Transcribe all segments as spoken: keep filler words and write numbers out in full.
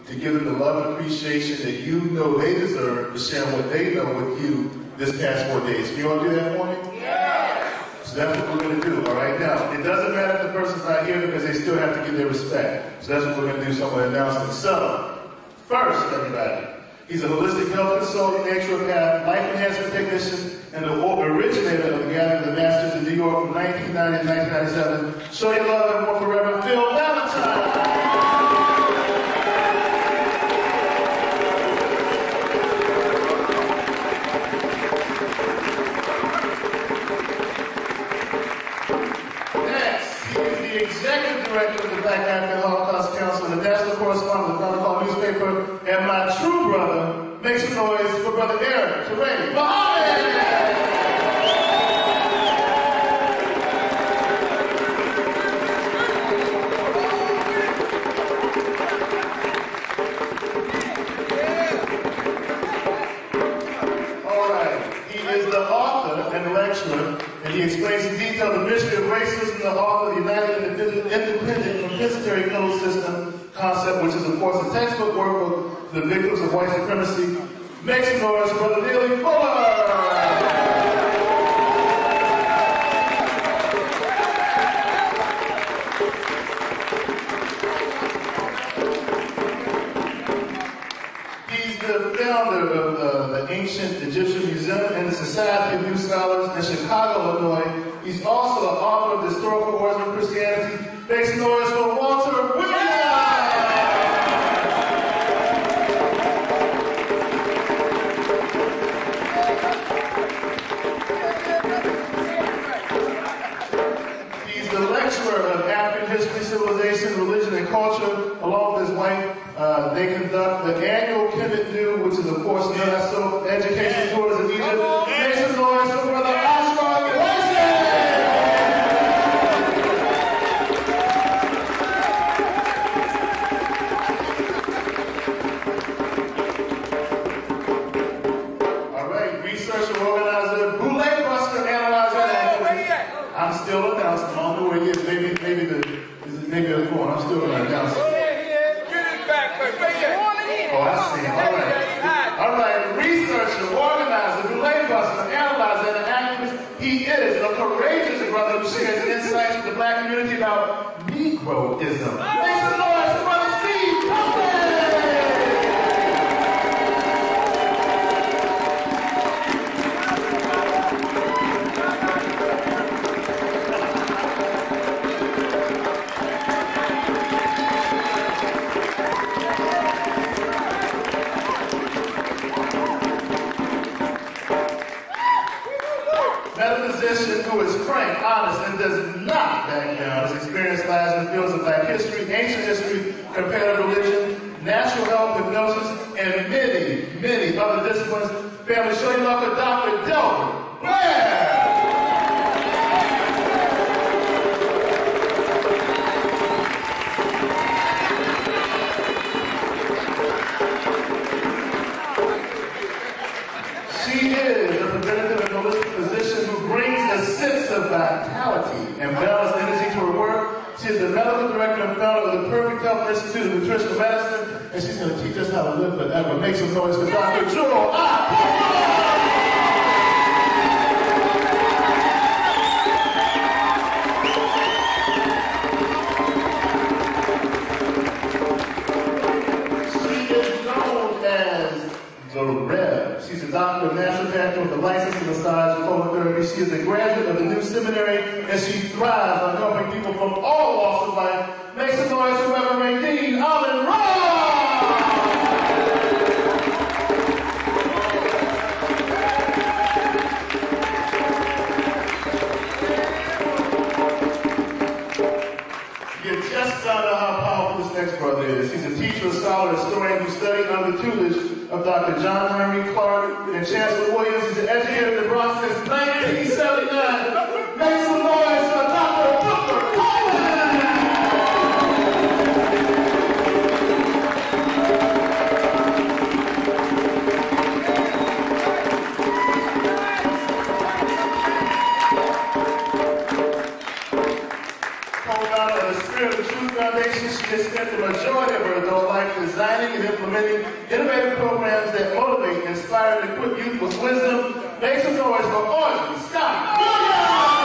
to give them the love and appreciation that you know they deserve for sharing what they know with you this past four days. Can you all do that for me? Yeah. So that's what we're going to do, all right? Now, it doesn't matter if the person's not here because they still have to get their respect. So that's what we're going to do, so I'm going to announce it. So, first, everybody, he's a holistic health consultant, naturopath, life enhancement technician, and the originator of the Gathering of the Masters in New York from nineteen ninety to nineteen ninety-seven. Show your love and more forever, Phil Valentine. Executive Director of the Black African Holocaust Council and the National Correspondent of the Chronicle newspaper, and my true brother, make some noise for Brother Eric Teray Muhammad! All right, he is the author and lecturer, and he explains in detail the mystery of racism, the author of the United Independent Compensatory Code System concept, which is, of course, a textbook workbook for the victims of white supremacy. Make some noise for Brother Neely Fuller! He's the founder of uh, the Ancient Egyptian Museum and the Society of New Scholars in Chicago, Illinois. He's also the author of the Historical Origin of Christianity. Make some noise for Walter Williams! He's the lecturer of African history, civilization, religion, and culture. Along with his wife, uh, they conduct the annual Kemet New, which is, of course, UNESCO education tours in Egypt. Make some noise for Brother Oscar Weissman! All right, researcher, organizer, bootleg buster, analyzer, and activist. I'm still announcing. I don't know where he is. Maybe, maybe the, is it maybe the phone. I'm still going to announce it. Oh, I see. All right. All right. Researcher, organizer, bootleg buster, analyzer, and activist. He is a courageous brother who shares insights with the black community about Negroism. Make some noise for Brother Steve Copeland! Metaphysician who is frank, honest, and does not back down. His experience lies in the fields of black history, ancient history, comparative religion, natural health, hypnosis, and many, many other disciplines. Family, show your love for Doctor Delbert Blair! She is a preventative and holistic physician who brings a sense of vitality and balanced energy to her work. She is the medical director and founder of the Perfect Health Institute of Nutritional Medicine, and she's going to teach us how to live forever. Make some noise for Doctor Jewel She is known as the Rev. She's a doctor of naturopathy with a license in massage and phototherapy. She is a graduate of the New Seminary, and she thrives on helping people from all walks of life. Make some noise for Reverend Dean Allen Ross! You just found out how powerful this next brother is. He's a teacher, a scholar, a historian who studied under the tutelage of Doctor John Henry Clark and Chancellor Williams. He's an educator in the Bronx since nineteen seventy-nine. Make some noise for Doctor Booker Coleman! Co-founder of the Spirit of the Truth Foundation, she has spent the majority of her adult life designing designing and implementing innovative programs that motivate, inspire, and equip youth with wisdom. Make some noise for Audrey Scott Williams!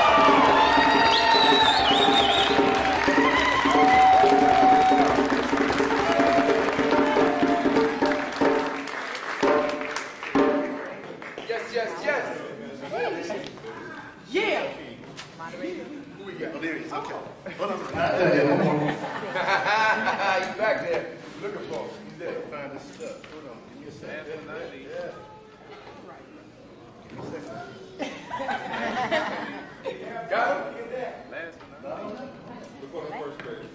Yes, yes, yes. Yeah. Who we got? Oh, there he is. Okay. Hold on. You back there. Looking for him. He's there. Find this stuff. Hold on. Give me a second. Yeah. Got him? Last one. Look on the first page.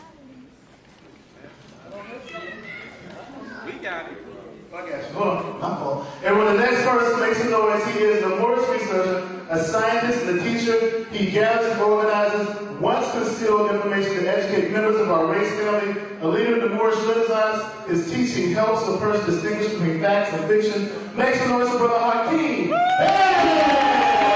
We got it. I got you. Hold on. My fault. And when the next person makes some noise, he is a Moorish researcher, a scientist, and a teacher. He gathers and organizes once concealed information to educate members of our race family. A leader in the Moorish Renaissance, his teaching helps a person distinguish between facts and fiction. Make some noise for Brother Hakeem. Hey!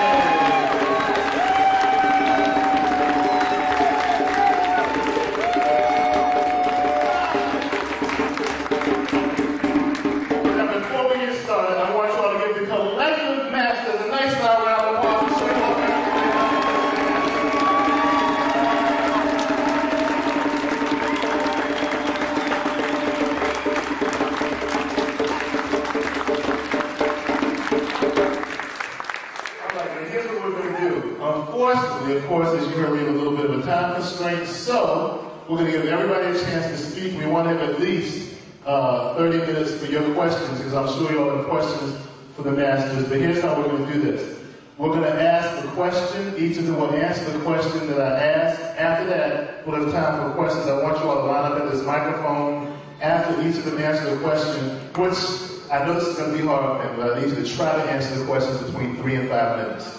Unfortunately, of course, as you heard, we have a little bit of a time constraint, so we're going to give everybody a chance to speak. We want to have at least uh, thirty minutes for your questions, because I'm sure you all have questions for the masters. But here's how we're going to do this. We're going to ask the question. Each of them will answer the question that I asked. After that, we'll have time for questions. I want you all to line up at this microphone after each of them answer the question, which I know this is going to be hard, but I need you to try to answer the questions between three and five minutes.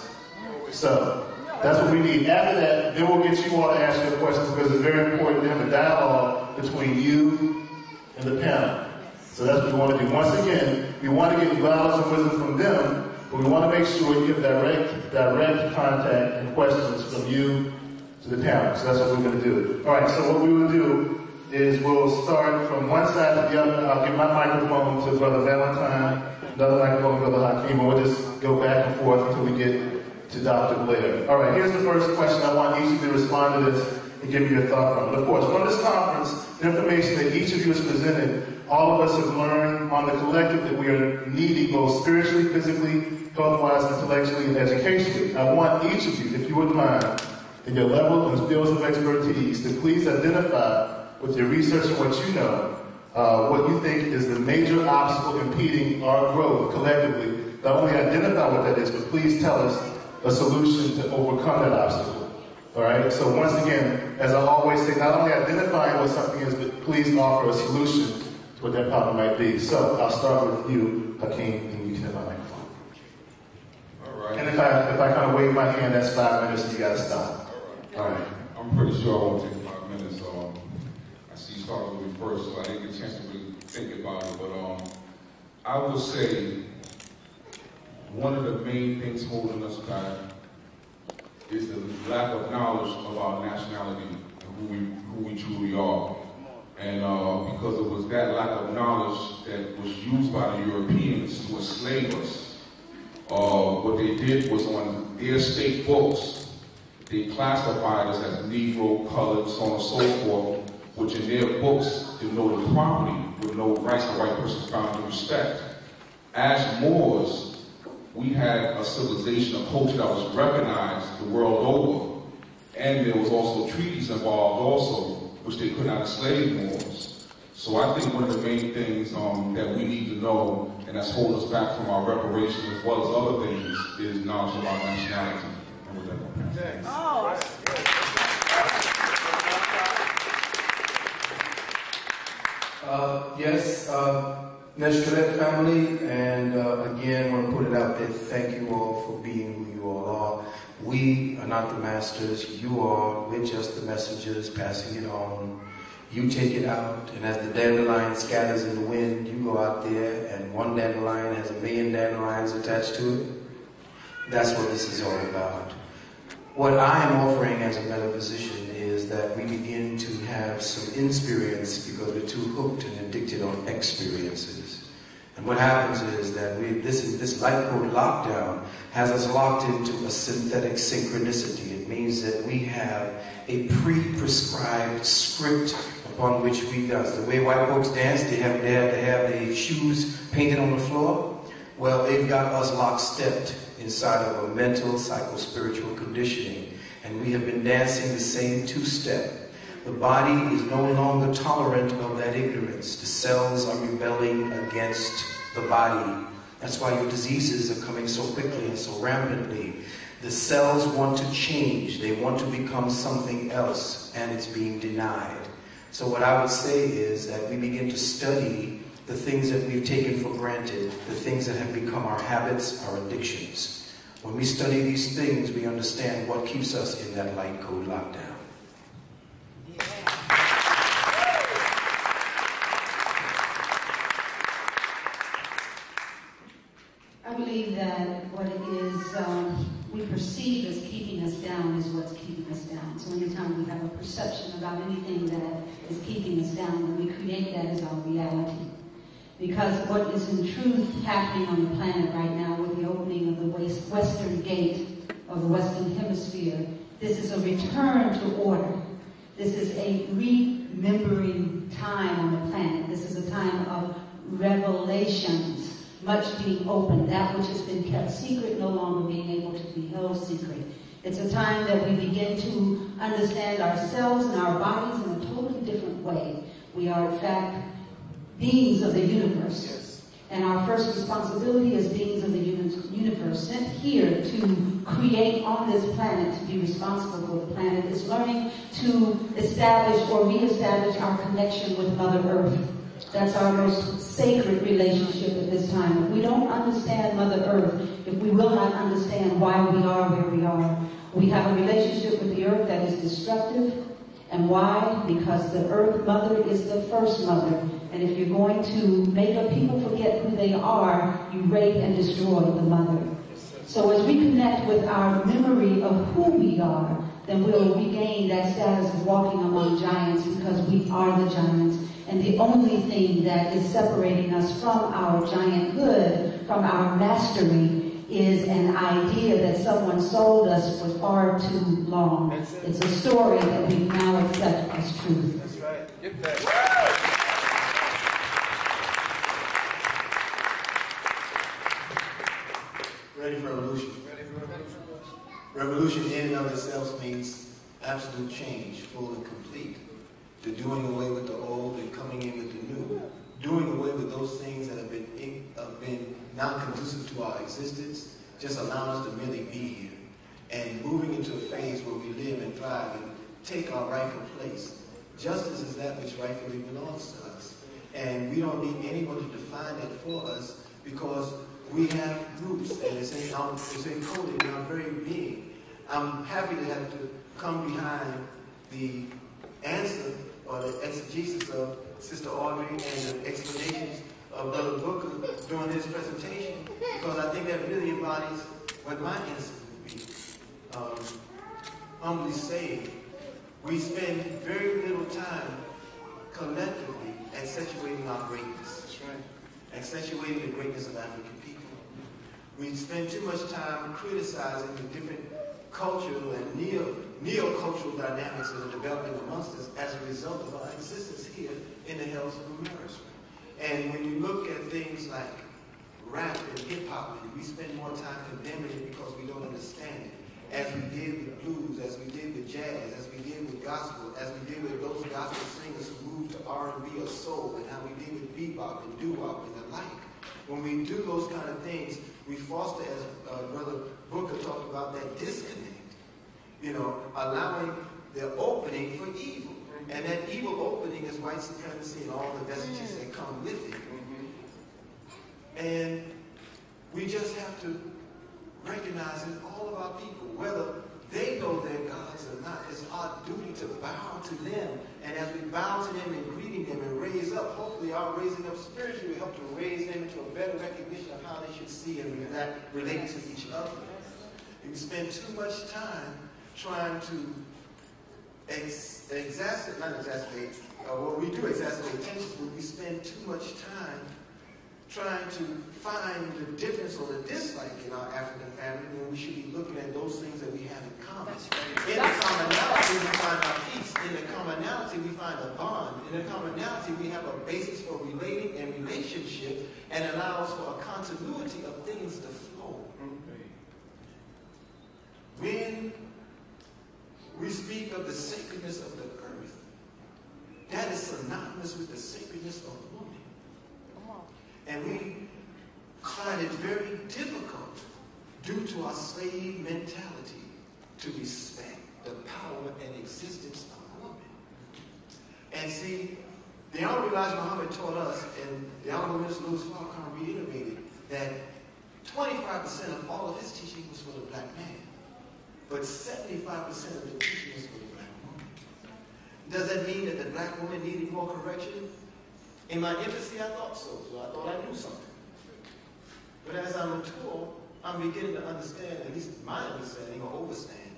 So that's what we need. After that, then we'll get you all to ask your questions, because it's very important to have a dialogue between you and the panel. So that's what we want to do. Once again, we want to get knowledge and wisdom from them, but we want to make sure you have direct, direct contact and questions from you to the panel. So that's what we're going to do. All right, so what we will do is we'll start from one side to the other. I'll give my microphone to Brother Valentine, another microphone to Brother Hakeem, and we'll just go back and forth until we get to Doctor Blair. All right, here's the first question. I want each of you to respond to this and give me your thought from it. Of course, from this conference, the information that each of you has presented, all of us have learned on the collective that we are needing both spiritually, physically, health-wise, intellectually, and educationally. I want each of you, if you wouldn't mind, in your level and fields of expertise, to please identify with your research and what you know, uh, what you think is the major obstacle impeding our growth collectively. Not only identify what that is, but please tell us a solution to overcome that obstacle. All right? So once again, as I always say, not only identifying what something is, but please offer a solution to what that problem might be. So I'll start with you, Hakeem, and you can have my microphone. All right. And if I if I kind of wave my hand, that's five minutes, and you got to stop. All right. All right. I'm pretty sure I won't take five minutes. Um, I see you started with me first, so I didn't get a chance to really think about it. But um, I will say, one of the main things holding us back is the lack of knowledge of our nationality and who we, who we truly are. And uh, because it was that lack of knowledge that was used by the Europeans to enslave us, uh, what they did was on their state books, they classified us as Negro, colored, so on and so forth, which in their books denoted property with no rights the white person's bound to respect. As Moors, we had a civilization, a culture that was recognized the world over. And there was also treaties involved also, which they could not enslave Moors. So I think one of the main things um, that we need to know, and that's holding us back from our reparations as well as other things, is knowledge of our nationality. And with that, oh. Uh, yes, uh, Neshkalet family, and uh, again, I want to put it out there, thank you all for being who you all are. We are not the masters, you are, we're just the messengers passing it on. You take it out, and as the dandelion scatters in the wind, you go out there, and one dandelion has a million dandelions attached to it. That's what this is all about. What I am offering as a metaphysician is that we begin to have some experience because we're too hooked and addicted on experiences. And what happens is that we, this, is, this light code lockdown has us locked into a synthetic synchronicity. It means that we have a pre-prescribed script upon which we dance. The way white folks dance, they have, they have, they have their shoes painted on the floor. Well, they've got us lockstepped inside of a mental, psycho-spiritual conditioning. And we have been dancing the same two-step. The body is no longer tolerant of that ignorance. The cells are rebelling against the body. That's why your diseases are coming so quickly and so rampantly. The cells want to change. They want to become something else, and it's being denied. So what I would say is that we begin to study the things that we've taken for granted, the things that have become our habits, our addictions. When we study these things, we understand what keeps us in that light code lockdown. I believe that what it is um, we perceive as keeping us down is what's keeping us down. So anytime we have a perception about anything that is keeping us down, then we create that as our reality. Because what is in truth happening on the planet right now with the opening of the western gate of the Western Hemisphere, this is a return to order. This is a remembering time on the planet. This is a time of revelations, much being opened. That which has been kept secret no longer being able to be held secret. It's a time that we begin to understand ourselves and our bodies in a totally different way. We are, in fact, beings of the universe. Yes. And our first responsibility as beings of the universe, sent here to create on this planet, to be responsible for the planet, is learning to establish or reestablish our connection with Mother Earth. That's our most sacred relationship at this time. If we don't understand Mother Earth, if we will not understand why we are where we are, we have a relationship with the earth that is destructive. And why? Because the earth mother is the first mother. And if you're going to make a people forget who they are, you rape and destroy the mother. So as we connect with our memory of who we are, then we'll regain that status of walking among giants, because we are the giants. And the only thing that is separating us from our gianthood, from our mastery, is an idea that someone sold us for far too long. It's a story that we now accept as truth. That's right. Get that. Ready for revolution. Ready for revolution. Revolution in and of itself means absolute change, full and complete. To doing away with the old and coming in with the new. Doing away with those things that have been, have been not conducive to our existence, just allowing us to merely be here. And moving into a phase where we live and thrive and take our rightful place. Justice is that which rightfully belongs to us. And we don't need anyone to define it for us, because we have roots, and it's, in, um, it's encoded in our very being. I'm happy to have to come behind the answer or the exegesis of Sister Audrey and the explanations of Brother Booker during his presentation, because I think that really embodies what my answer would be. Um, humbly saying, we spend very little time collectively accentuating our greatness. That's right. Accentuating the greatness of African people. We spend too much time criticizing the different cultural and neo, neo-cultural dynamics that are developing amongst us as a result of our existence here in the hills of America. And when you look at things like rap and hip-hop, we spend more time condemning it because we don't understand it. As we did with blues, as we did with jazz, as we did with gospel, as we did with those gospel singers who moved to R and B or soul, and how we did with bebop and doo-wop and the like. When we do those kind of things, we foster, as uh, Brother Booker talked about, that disconnect. You know, allowing the opening for evil. And that evil opening is white supremacy and all the vestiges that come with it. And we just have to recognize that all of our people, whether they know their gods or not, it's our duty to bow to them. And as we bow to them and greeting them and raise up, hopefully our raising up spiritually will help to raise them into a better recognition of how they should see and relate to each other. We spend too much time trying to ex exacerbate, not exacerbate, uh, well, we do exacerbate tensions, but we spend too much time trying to find the difference or the dislike in our African family when we should be looking at those things that we have in common. In the commonality, we find our peace. In the commonality, we find a bond. In the commonality, we have a basis for relating and relationship and allows for a continuity of things to flow. When we speak of the sacredness of the earth, that is synonymous with the sacredness of woman. And we find it very difficult, due to our slave mentality, to respect the power and existence of woman. And see, the Honorable Elijah Muhammad taught us, and the Honorable Minister Louis Farrakhan reiterated, that twenty-five percent of all of his teaching was for the black man, but seventy-five percent of the teaching was for the black woman. Does that mean that the black woman needed more correction? In my infancy, I thought so, so I thought I knew something. But as I mature, I'm beginning to understand, at least my understanding or overstanding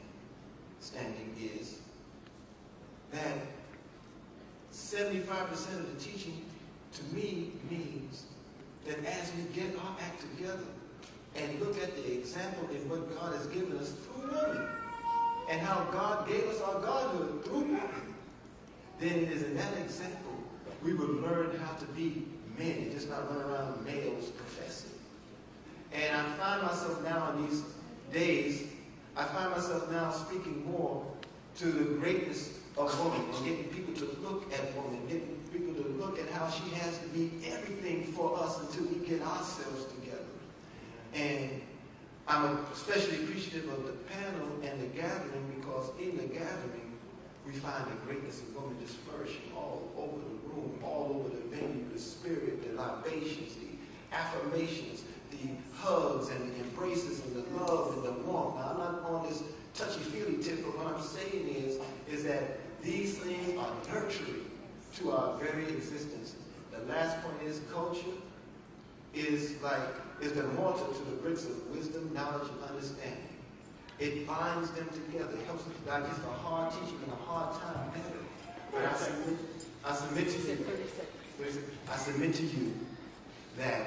is that seventy-five percent of the teaching to me means that as we get our act together and look at the example in what God has given us through women and how God gave us our godhood through women, then it is in that example we would learn how to be men and just not run around males professing. And I find myself now in these days, I find myself now speaking more to the greatness of woman and getting people to look at woman, getting people to look at how she has to be everything for us until we get ourselves together. And I'm especially appreciative of the panel and the gathering because in the gathering, we find the greatness of woman just flourishing all over the room, all over the venue, the spirit, the libations, the affirmations, the hugs and the embraces and the love and the warmth. Now, I'm not on this touchy-feely tip, but what I'm saying is, is that these things are nurturing to our very existence. The last point is culture is like, is the mortar to the bricks of wisdom, knowledge, and understanding. It binds them together. It helps them to digest a hard teaching and a hard time better. But I submit, I submit to you, I submit to you that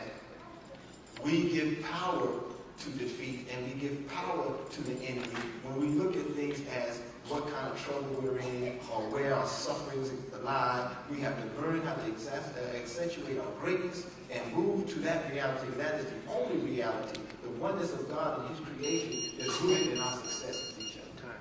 we give power to defeat and we give power to the enemy when we look at things as what kind of trouble we're in or where our sufferings lie. We have to learn how to accentuate our greatness and move to that reality. That is the only reality. The oneness of God and His creation is rooted in our success with each other.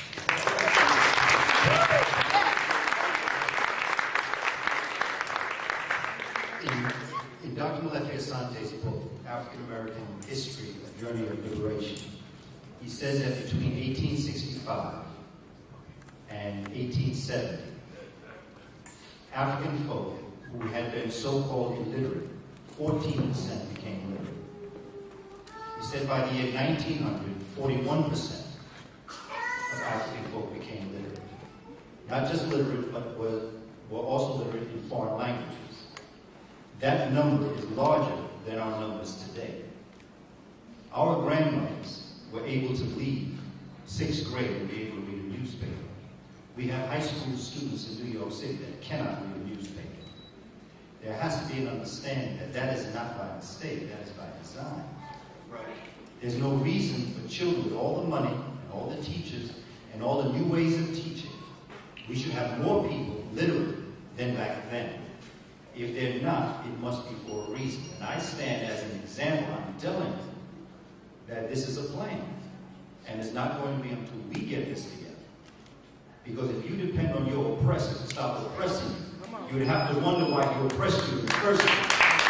In, in Doctor Molefi Asante's book, African American History, A Journey of Liberation, he says that between eighteen sixty-five and eighteen seventy, African folk who had been so-called illiterate, fourteen percent became literate. He said by the year nineteen hundred, forty-one percent of African folk became literate. Not just literate, but were, were also literate in foreign languages. That number is larger than our numbers today. Our grandmothers were able to leave sixth grade and be able to read a newspaper. We have high school students in New York City that cannot read a newspaper. There has to be an understanding that that is not by mistake, that is by design. Right. There's no reason for children with all the money and all the teachers and all the new ways of teaching. We should have more people literate than back then. If they're not, it must be for a reason. And I stand as an example. I'm telling you that this is a plan. And it's not going to be until we get this together. Because if you depend on your oppressor to stop oppressing you, you would have to wonder why he oppressed you in the first place.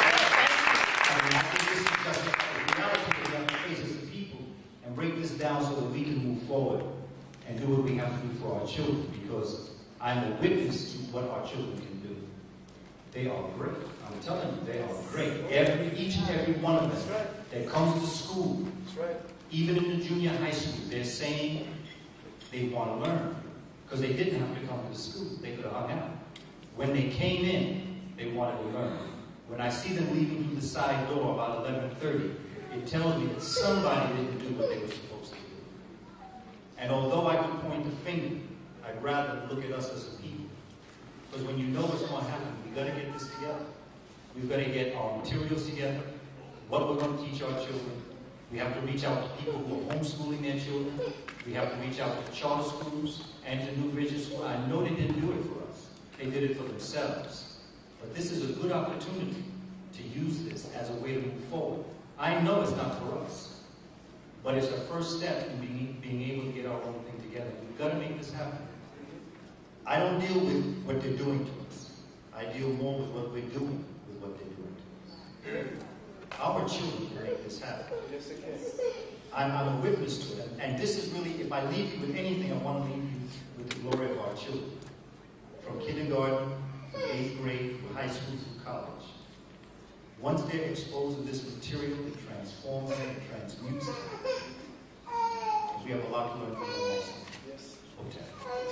I mean, I think this is just a reality that we have to face as a people and break this down so that we can move forward and do what we have to do for our children. Because I'm a witness to what our children can do. They are great. I'm telling you, they are great. Every, each and every one of them right. that comes to school, right. even in the junior high school, they're saying they want to learn. Because they didn't have to come to school. They could have hung out. When they came in, they wanted to learn. When I see them leaving through the side door about eleven thirty, it tells me that somebody didn't do what they were supposed to do. And although I could point the finger, I I'd rather look at us as a people. Because when you know what's going to happen, we've got to get this together. We've got to get our materials together, what we're going to teach our children. We have to reach out to people who are homeschooling their children. We have to reach out to charter schools and to New Vision School. I know they didn't do it for us. They did it for themselves. But this is a good opportunity to use this as a way to move forward. I know it's not for us, but it's a first step in being, being able to get our own thing together. We've got to make this happen. I don't deal with what they're doing to us. I deal more with what we're doing with what they're doing to us. Our children can make this happen. Yes, it can. I'm, I'm a witness to it. And this is really, if I leave you with anything, I want to leave you with the glory of our children. From kindergarten to eighth grade, to high school, to college. Once they're exposed to this material, it transforms them, it transmutes them. Because we have a lot to learn from them also. Yes. Hotel.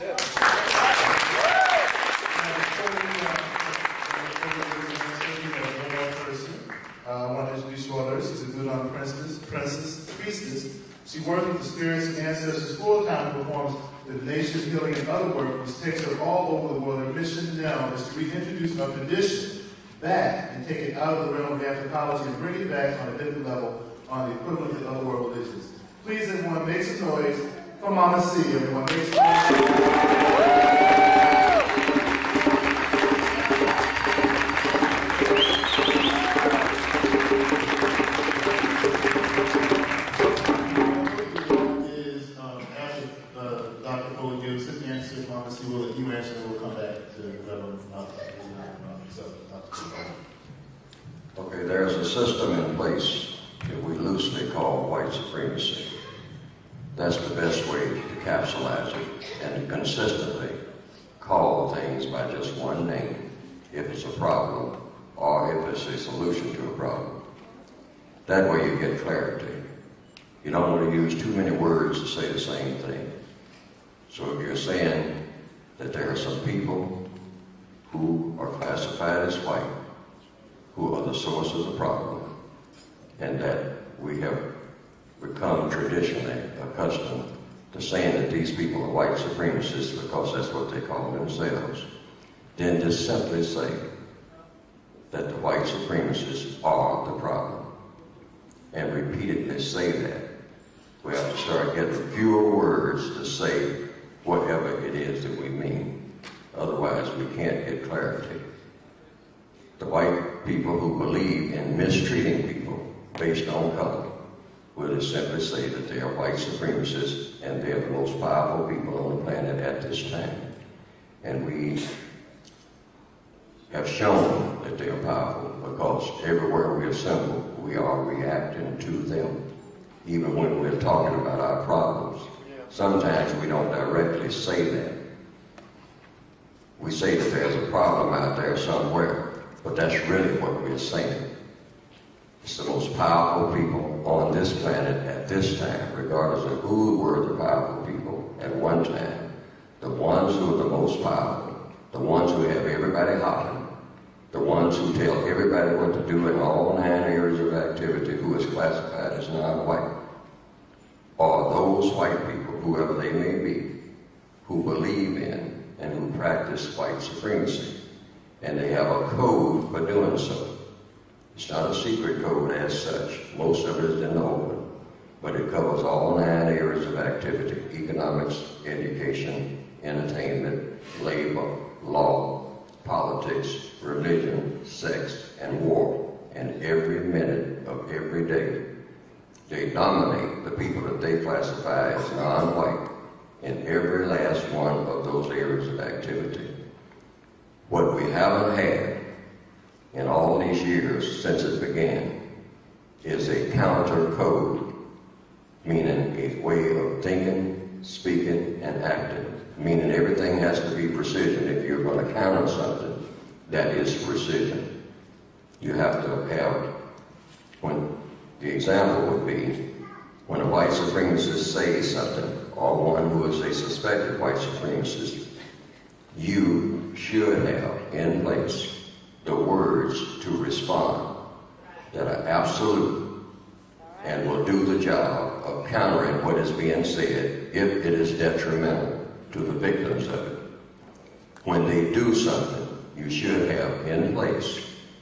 Uh, I want to introduce you others. She's a Gudon princess, princess, priestess. She works with the spirits and ancestors full-time and performs the nation's healing and other work, which takes her all over the world. Her mission now is to reintroduce our tradition back and take it out of the realm of anthropology and bring it back on a different level, on the equivalent of other world religions. Please, everyone, make some noise for Mama C. Everyone, make some noise. Okay, there's a system in place that we loosely call white supremacy. That's the best way to capsulize it and to consistently call things by just one name if it's a problem or if it's a solution to a problem. That way you get clarity. You don't want to use too many words to say the same thing. So if you're saying that there are some people who are classified as white, who are the source of the problem, and that we have become traditionally accustomed to saying that these people are white supremacists because that's what they call themselves, then just simply say that the white supremacists are the problem, and repeatedly say that. We have to start getting fewer words to say whatever it is that we mean. Otherwise, we can't get clarity. The white people who believe in mistreating people based on color will just simply say that they are white supremacists and they're the most powerful people on the planet at this time. And we have shown that they are powerful because everywhere we assemble, we are reacting to them. Even when we're talking about our problems, sometimes we don't directly say that. We say that there's a problem out there somewhere, but that's really what we're saying. It's the most powerful people on this planet at this time, regardless of who were the powerful people at one time. The ones who are the most powerful, the ones who have everybody hopping, the ones who tell everybody what to do in all nine areas of activity who is classified as non-white, or those white people, whoever they may be, who believe in and who practice white supremacy. And they have a code for doing so. It's not a secret code as such. Most of it is in the open. But it covers all nine areas of activity: economics, education, entertainment, labor, law, politics, religion, sex, and war. And every minute of every day, they dominate the people that they classify as non-white in every last one of those areas of activity. What we haven't had in all these years since it began is a counter code, meaning a way of thinking, speaking, and acting, meaning everything has to be precision. If you're going to counter something, that is precision. You have to have, when the example would be, when a white supremacist says something, or one who is a suspected white supremacist, you should have in place the words to respond that are absolute and will do the job of countering what is being said if it is detrimental to the victims of it. When they do something, you should have in place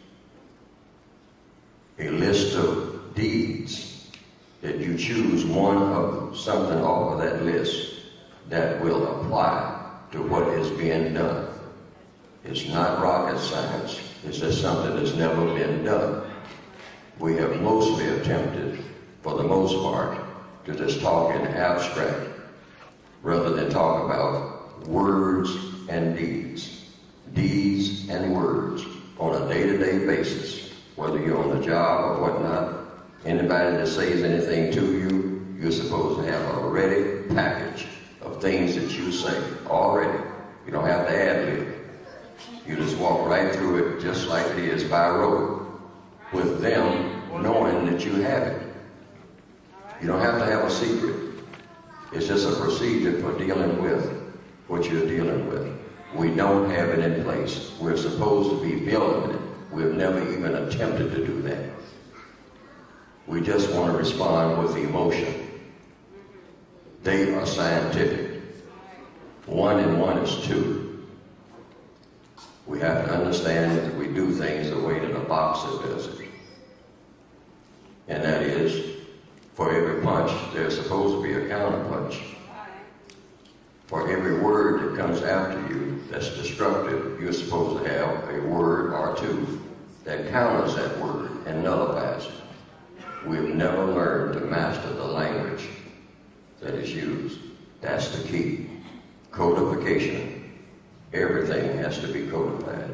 a list of deeds that you choose one of something off of that list that will apply to what is being done. It's not rocket science. It's just something that's never been done. We have mostly attempted, for the most part, to just talk in abstract rather than talk about words and deeds. Deeds and words on a day-to-day basis, whether you're on the job or whatnot. Anybody that says anything to you, you're supposed to have a ready package of things that you say already. You don't have to ad-lib. You just walk right through it just like it is by road, with them knowing that you have it. You don't have to have a secret. It's just a procedure for dealing with what you're dealing with. We don't have it in place. We're supposed to be building it. We've never even attempted to do that. We just want to respond with emotion. They are scientific. One and one is two. We have to understand that we do things the way that a boxer does it. And that is, for every punch, there's supposed to be a counter punch. For every word that comes after you that's destructive, you're supposed to have a word or two that counters that word and nullifies it. We've never learned to master the language that is used. That's the key. Codification. Everything has to be codified.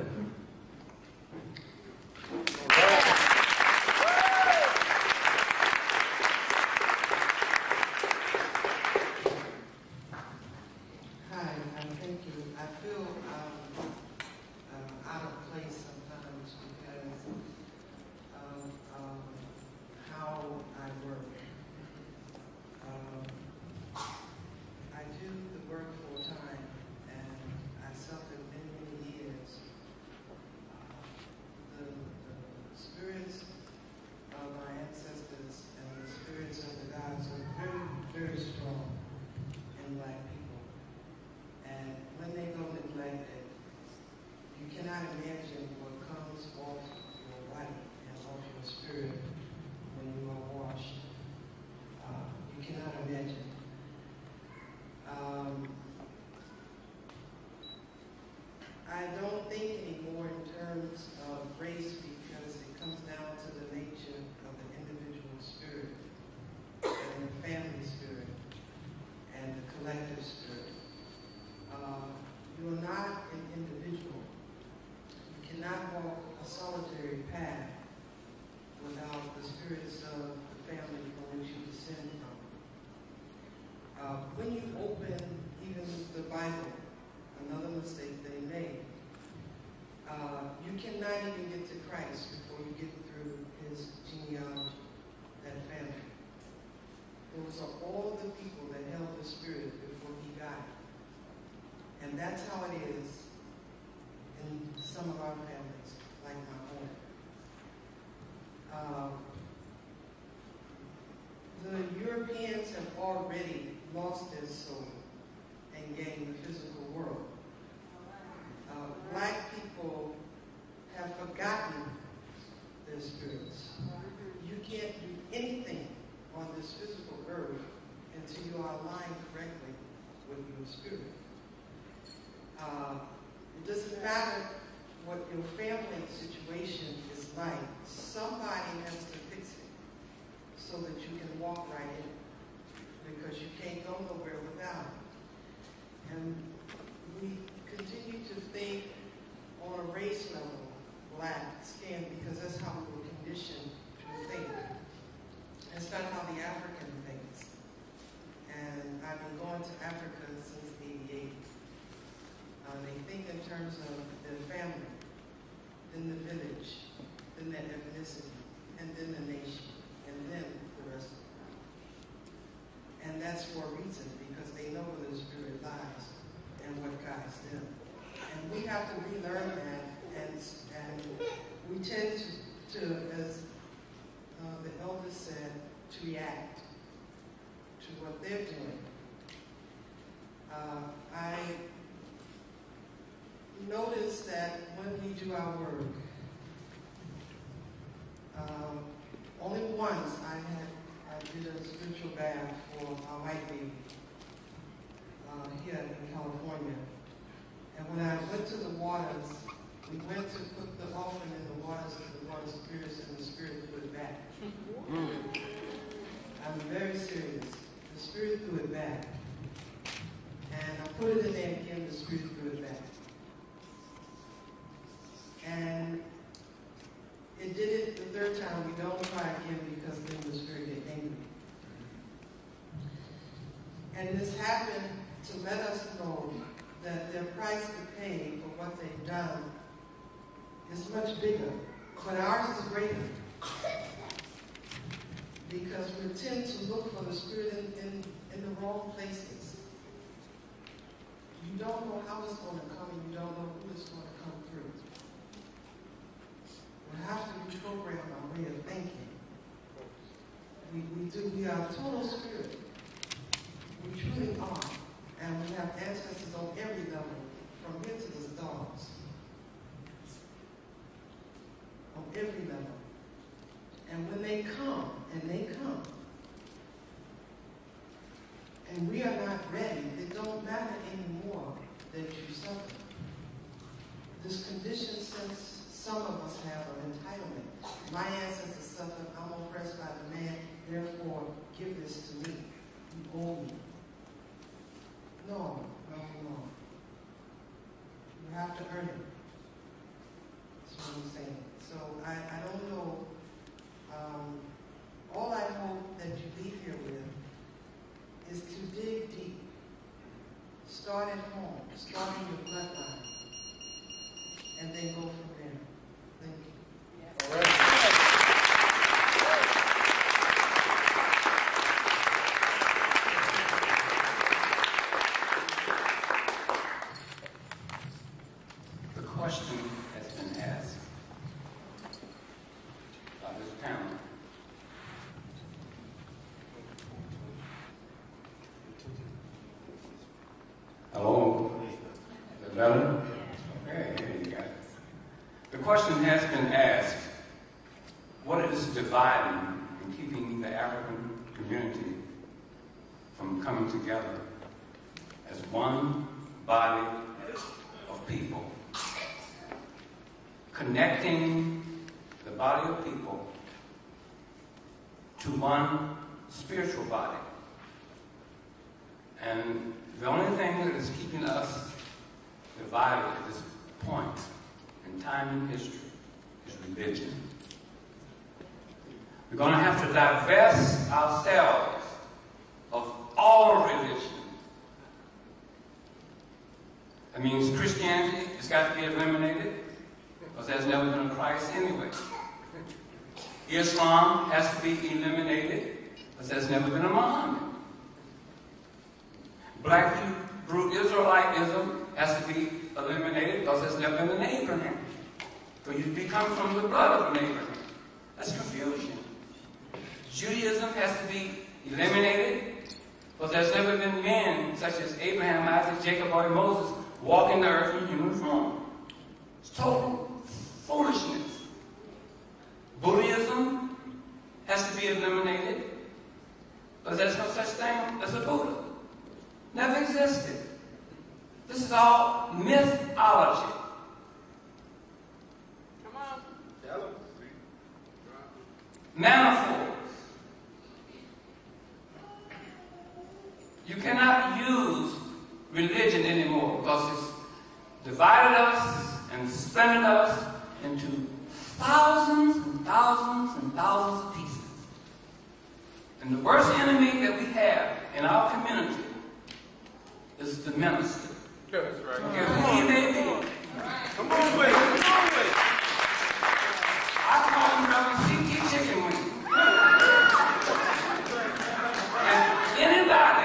That's how it is in some of our families, like my own. Um, the Europeans have already lost their soul and gained the physical world. Uh, black people have forgotten their spirits. You can't do anything on this physical earth until you are aligned correctly with your spirit. Uh, it doesn't matter what your family situation is like. Somebody has to fix it so that you can walk right in, because you can't go nowhere without it. And we continue to think on a race level, black skin, because that's how we were conditioned to think. That's not how the African thinks. And I've been going to Africa since eighty-eight. Uh, they think in terms of their family, then the village, then their ethnicity, and then the nation, and then the rest of the world. And that's for a reason, because they know where the spirit lies and what guides them. And we have to relearn that, and, and we tend to, to as uh, the elders said, to react to what they're doing. Uh, I noticed that when we do our work, um, only once I had I did a spiritual bath for our white baby uh, here in California. And when I went to the waters, we went to put the offering in the waters of the water spirits, and the Spirit threw it back. I'm very serious. The Spirit threw it back. And I put it in there again, the Spirit threw it back. And it did it the third time. We don't try again because then the Spirit get angry. And this happened to let us know that their price to pay for what they've done is much bigger, but ours is greater. Because we tend to look for the Spirit in, in, in the wrong places. You don't know how it's going to come, and you don't know who it's going to come through. We have to reprogram our way of thinking. We, we do, we are total spirit. We truly are. And we have ancestors on every level, from here to the stars. On every level. And when they come, and they come, and we are not ready, it don't matter anymore that you suffer. This condition, since some of us have an entitlement. My ancestors suffered, I'm oppressed by the man, therefore give this to me. You owe me. No, no, no. You have to earn it. That's what I'm saying. So I, I don't know. Um, all I hope that you leave here with is to dig deep. Start at home. Start in your bloodline. And then go from there. Thank you. Yes. All right. The question has been asked by this panel. Hello? Is that better? Okay, here you go. The question has been asked, what is dividing and keeping the African community from coming together as one body of people, connecting the body of people to one spiritual body? And the only thing that is keeping us divided at this point in time in history is religion. We're going to have to divest ourselves of all religion. That means Christianity has got to be eliminated, because there's never been a Christ anyway. Islam has to be eliminated, because there's never been a Muhammad. Black Hebrew Israelitism has to be eliminated, because there's never been an Abraham. So you become from the blood of an Abraham. That's confusion. Judaism has to be eliminated, because there's never been men such as Abraham, Isaac, Jacob, or Moses walking the earth in human form. It's total foolishness. Buddhism has to be eliminated, because there's no such thing as a Buddha. Never existed. This is all mythology. Come on. Metaphors. You cannot use religion anymore, because it's divided us and splintered us into thousands and thousands and thousands of pieces. And the worst enemy that we have in our community is the minister. That's right. Come on, baby. Come on, wait. Come on, wait. I call him Reverend C T Chicken Wing. And anybody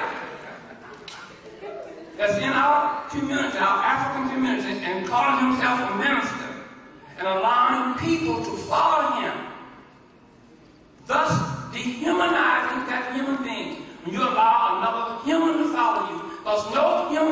that's in our community, our African community, and calling himself a minister, and allowing people to follow him, thus dehumanizing that human being. When you allow another human to follow you, because no human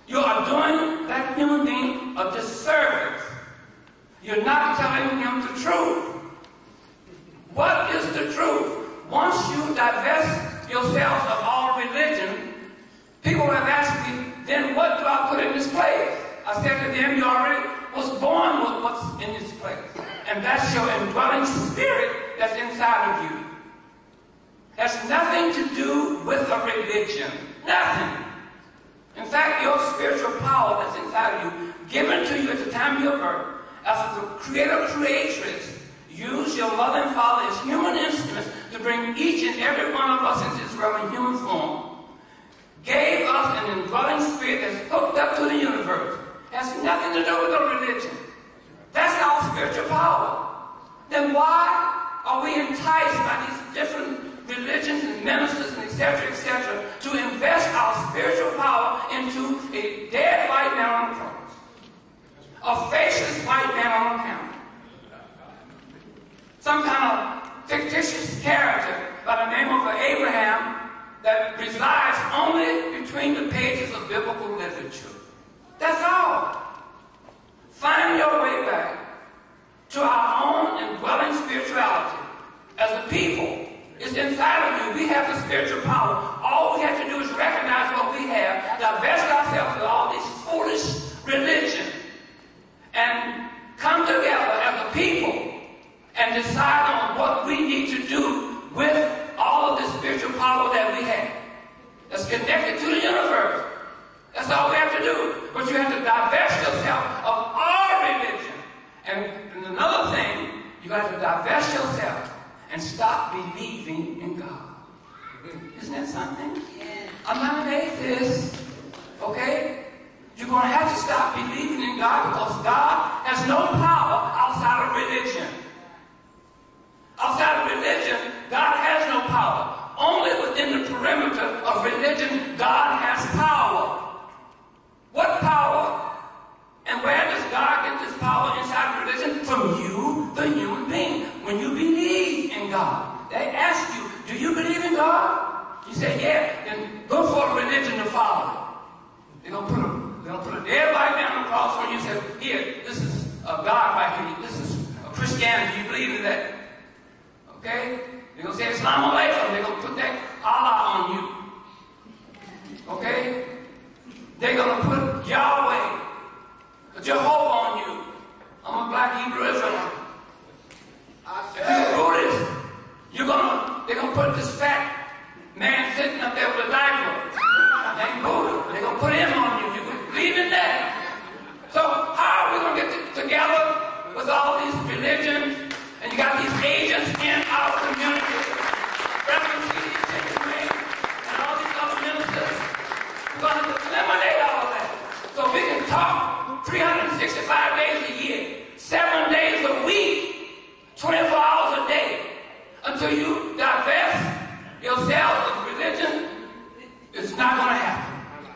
You are doing that human being a disservice. You're not telling him the truth. What is the truth? Once you divest yourselves of all religion, people have asked me, then what do I put in this place? I said to them, you already was born with what's in this place. And that's your indwelling spirit that's inside of you. Has nothing to do with a religion. Nothing. In fact, your spiritual power that's inside of you, given to you at the time of your birth, as the creator creatrix, use your mother and father as human instruments to bring each and every one of us into this realm in human form. Gave us an indwelling spirit that's hooked up to the universe. Has nothing to do with a religion. That's our spiritual power. Then why are we enticed by these different religions and ministers and et cetera, et cetera, to invest our spiritual power into a dead white man on the cross, a faceless white man on a panel, some kind of fictitious character by the name of Abraham that resides only between the pages of biblical literature. That's all. Find your way back to our own indwelling spirituality. As a people, it's inside of you. We have the spiritual power. All we have to do is recognize what we have, divest ourselves of all these foolish religions, and come together as a people and decide on what we need to do with all of the spiritual power that we have. That's connected to the universe. That's all we have to do. But you have to divest yourself of all religion. And, and another thing, you have to divest yourself and stop believing in God. Isn't that something? Yes. I'm not an atheist, okay? You're going to have to stop believing in God because God has no power outside of religion. Outside of religion, God has no power. Only within the perimeter of religion, God has power. What power? And where does God get this power inside of religion? From you, the human being. When you believe in God, they ask you, do you believe in God? You say, yeah, then go for a religion to follow. They're going to put a, they're going to put a dead white man on the cross when you say, here, this is a God right here. This is a Christianity. You believe in that? Okay? They're going to say, Islam alaikum. They're going to put that Allah on you. Okay? They're going to put Yahweh, Jehovah on you. I'm a black Hebrew Israelite. If you're Buddhist, you're gonna, they're going to put this fat man sitting up there with a diaper named Buddha. They're going to put him on you. You believe in that? So how are we going to get to, together with all these religions? And you got these agents in our community, Reverend C D Chicken and all these other ministers. We're going to eliminate all of that. So we can talk three hundred sixty-five days a year, seven days a week, twenty-four hours a day, until you divest yourself of religion. It's not going to happen.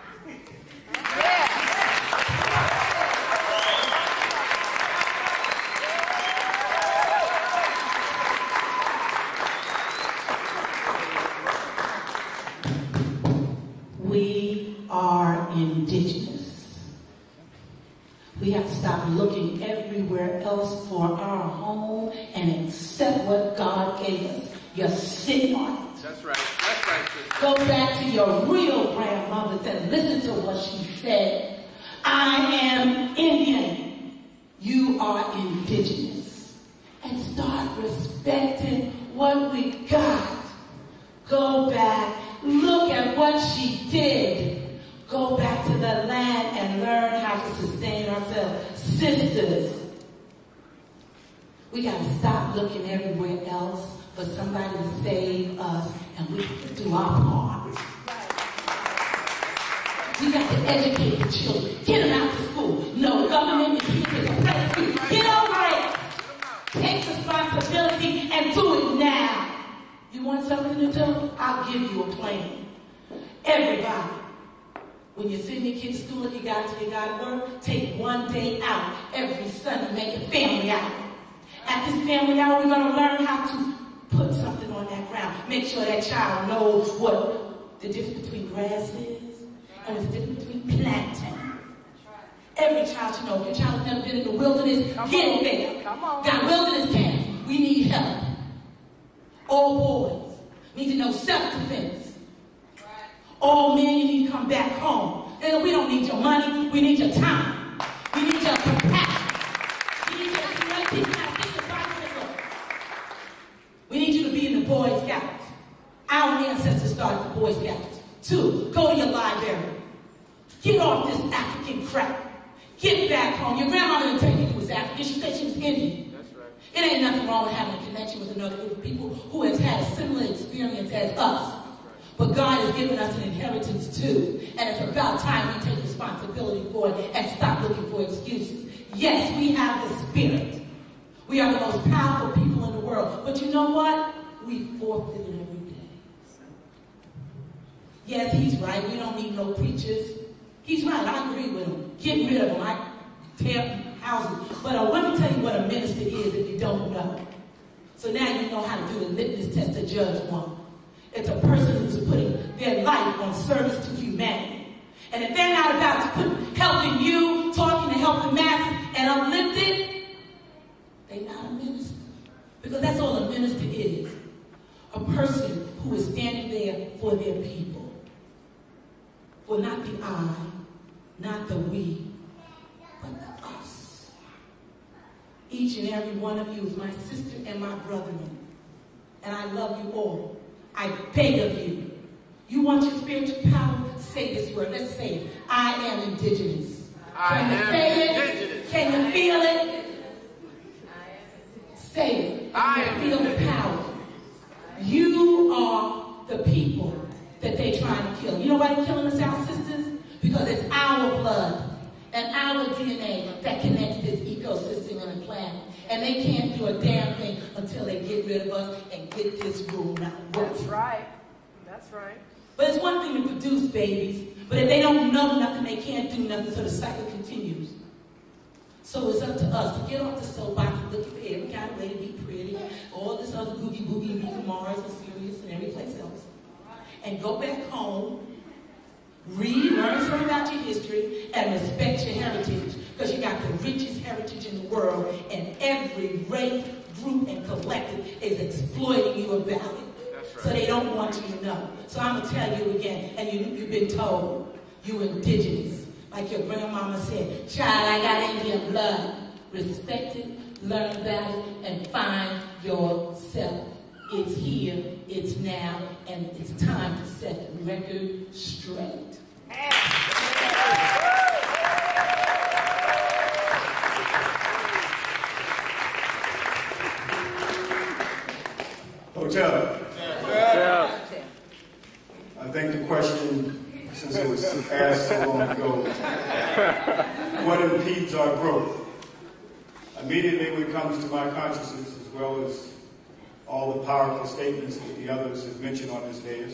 We are indigenous. We have to stop looking everywhere else for our home and accept what God gave us. You're sitting on it. That's right. That's right, sister. Go back to your real grandmother and listen to what she said. I am Indian. You are indigenous. And start respecting what we got. Go back. Look at what she did. Go back to the land and learn how to sustain ourselves. Sisters, we got to stop looking everywhere else for somebody to save us, and we have to do our part. We got to educate the children. Get them out to school. No government is here to oppress you. Get over it. Take responsibility and do it now. You want something to do? I'll give you a plan. Everybody, when you're sending your kids to school, if you got to, you got to work, take one day out. Every Sunday, make a family hour. At this family hour, we're going to learn how to put something on that ground. Make sure that child knows what the difference between grass is and the difference between planting. every child should know. If your child has never been in the wilderness, Come get on. there. Come on. Got wilderness camp. We need help. All boys need to know self-defense. All men, you need to come back home. And we don't need your money. We need your time. We need your compassion. We need your strength. We need you to be in the Boy Scouts. Our ancestors started the Boy Scouts. Two, go to your library. Get off this African crap. Get back home. Your grandma didn't tell you you was African. She said she was Indian. That's right. It ain't nothing wrong with having a connection with another group of people who has had a similar experience as us. But God has given us an inheritance too. And it's about time we take responsibility for it and stop looking for excuses. Yes, we have the Spirit. We are the most powerful people in the world. But you know what? We forfeit it every day. Yes, he's right. We don't need no preachers. He's right. I agree with him. Get rid of them. I tear houses. But uh, let me tell you what a minister is if you don't know. So now you know how to do the litmus test to judge one. It's a person who's putting their life on service to humanity. And if they're not about to put, helping you, talking to help the masses, and uplifted, they're not a minister. Because that's all a minister is. A person who is standing there for their people. For not the I, not the we, but the us. Each and every one of you is my sister and my brethren. And I love you all. I beg of you. You want your spiritual power? Say this word. Let's say it. I am indigenous. I Can you am say indigenous. it? Can you feel it? Say it. I Can am you feel the power? You are the people that they're trying to kill. You know why they're killing us, our sisters? Because it's our blood and our D N A that connects this ecosystem and the planet. And they can't do a damn thing until they get rid of us and get this rule not working. That's right. That's right. But it's one thing to produce babies, but if they don't know nothing, they can't do nothing, so the cycle continues. So it's up to us to get off the soapbox and look at every kind of way to be pretty, all this other boogie boogie and be from Mars and Sirius and every place else. And go back home, read, learn something about your history, and respect your heritage. Because you got the richest heritage in the world, and every race, group, and collective is exploiting you about it. That's right. So they don't want you to know. So I'm going to tell you again, and you, you've been told, you indigenous. Like your grandmama said, child, I got Indian blood. Respect it, learn about it, and find yourself. It's here, it's now, and it's time to set the record straight. Hotel. Yeah. I think the question, since it was asked so long ago, what impedes our growth? Immediately what comes to my consciousness, as well as all the powerful statements that the others have mentioned on this dais,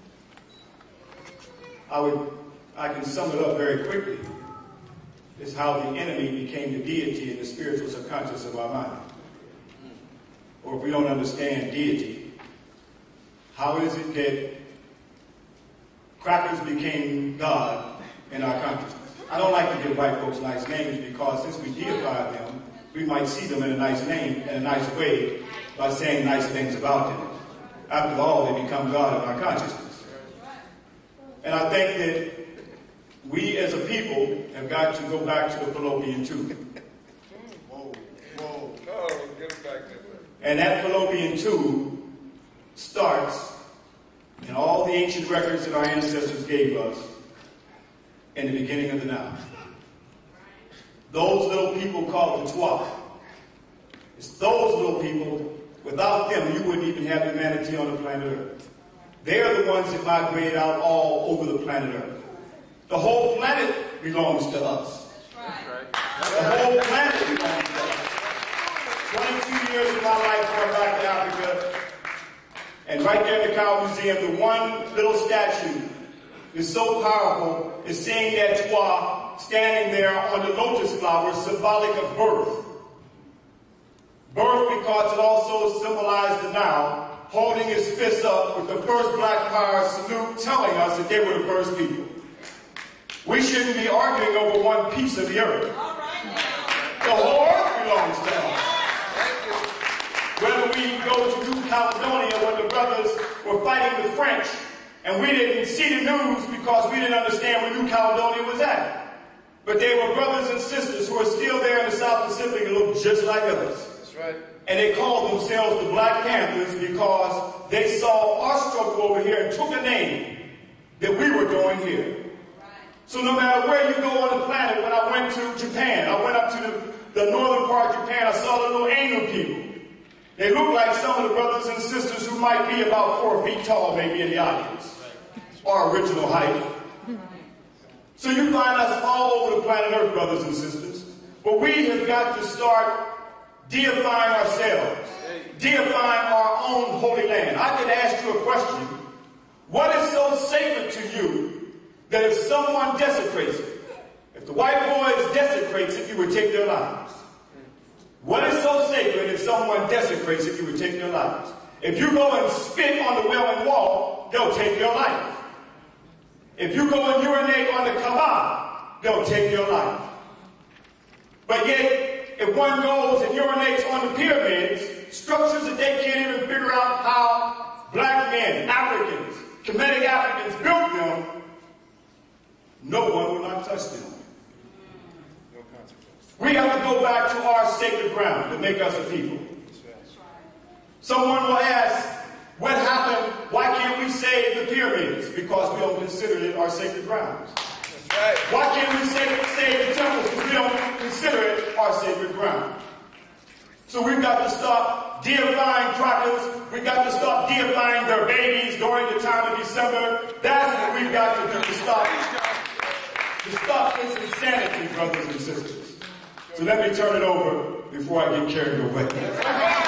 I would, I can sum it up very quickly, is how the enemy became the deity in the spiritual subconscious of our mind. Or if we don't understand deity, how is it that crackers became God in our consciousness? I don't like to give white folks nice names because since we deify them, we might see them in a nice name, in a nice way, by saying nice things about them. After all, they become God in our consciousness. And I think that we as a people have got to go back to the fallopian tube. Whoa, whoa. Oh, get it back there. And that fallopian tube starts in all the ancient records that our ancestors gave us in the beginning of the Nile. Those little people called the Twa. It's those little people, without them you wouldn't even have humanity on the planet Earth. They're the ones that migrate out all over the planet Earth. The whole planet belongs to us. That's right. The whole planet belongs to us. twenty-two years of my life going back to Africa, and right there in the Cow Museum, the one little statue is so powerful, is seeing that Twa standing there on the lotus flower, symbolic of birth. Birth because it also symbolized the Nile, holding his fist up with the first black power salute, telling us that they were the first people. We shouldn't be arguing over one piece of the earth. The whole earth belongs to us. Whether we go to New Caledonia when the brothers were fighting the French, and we didn't see the news because we didn't understand where New Caledonia was at. But they were brothers and sisters who are still there in the South Pacific and look just like us. That's right. And they called themselves the Black Panthers because they saw our struggle over here and took a name that we were doing here. So no matter where you go on the planet, when I went to Japan, I went up to the, the northern part of Japan, I saw the little Ainu people. They look like some of the brothers and sisters who might be about four feet tall maybe in the audience. Our original height. So you find us all over the planet Earth, brothers and sisters. But we have got to start deifying ourselves, deifying our own holy land. I could ask you a question. What is so sacred to you that if someone desecrates it, if the white boys desecrates it, you would take their lives? What is so sacred if someone desecrates it, you would take their lives? If you go and spit on the Wailing Wall, they'll take your life. If you go and urinate on the Kaaba, they'll take your life. But yet, if one goes and urinates on the pyramids, structures that they can't even figure out how black men, Africans, Kemetic Africans built them, no one will not touch them. No consequence. We have to go back to our sacred ground to make us a people. Someone will ask, what happened? Why can't we save the pyramids? Because we don't consider it our sacred grounds. That's right. Why can't we save, save the temples? Because we don't consider it our sacred ground. So we've got to stop deifying crackers. We've got to stop deifying their babies during the time of December. That's what we've got to do to stop, to stop this insanity, brothers and sisters. So let me turn it over before I get carried away.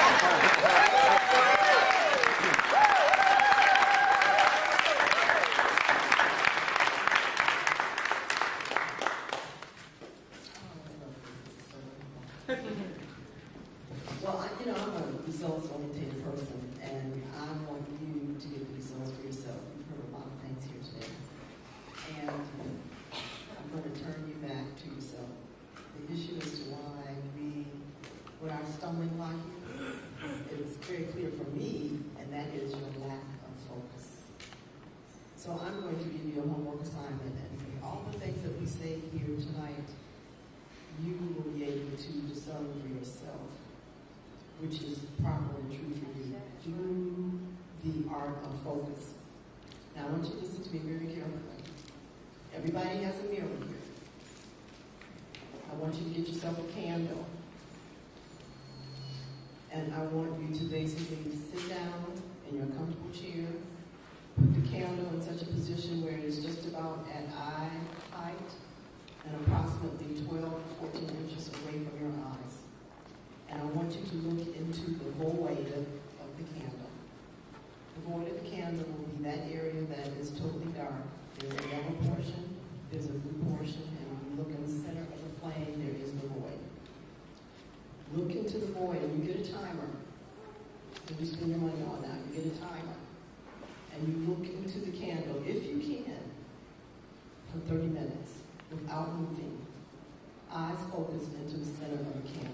Well, I, you know, I'm a results-oriented person, and I want you to get the results for yourself. You've heard a lot of things here today. And I'm going to turn you back to yourself. The issue as to why we, what our stumbling block is, it's very clear for me, and that is your lack of focus. So I'm going to give you a homework assignment, and all the things that we say here tonight, you will be able to discern for yourself which is proper and true for you through the art of focus. Now, I want you to listen to me very carefully. Everybody has a mirror here. I want you to get yourself a candle. And I want you to basically sit down in your comfortable chair, put the candle in such a position where it is just about at eye height and approximately twelve to fourteen inches away from your eyes. And I want you to look into the void of, of the candle. The void of the candle will be that area that is totally dark. There's a yellow portion, there's a blue portion, and when you look in the center of the flame, there is the void. Look into the void, and you get a timer. So you spend your money on that. You get a timer. And you look into the candle, if you can, for thirty minutes, without moving. Eyes focused into the center of the candle.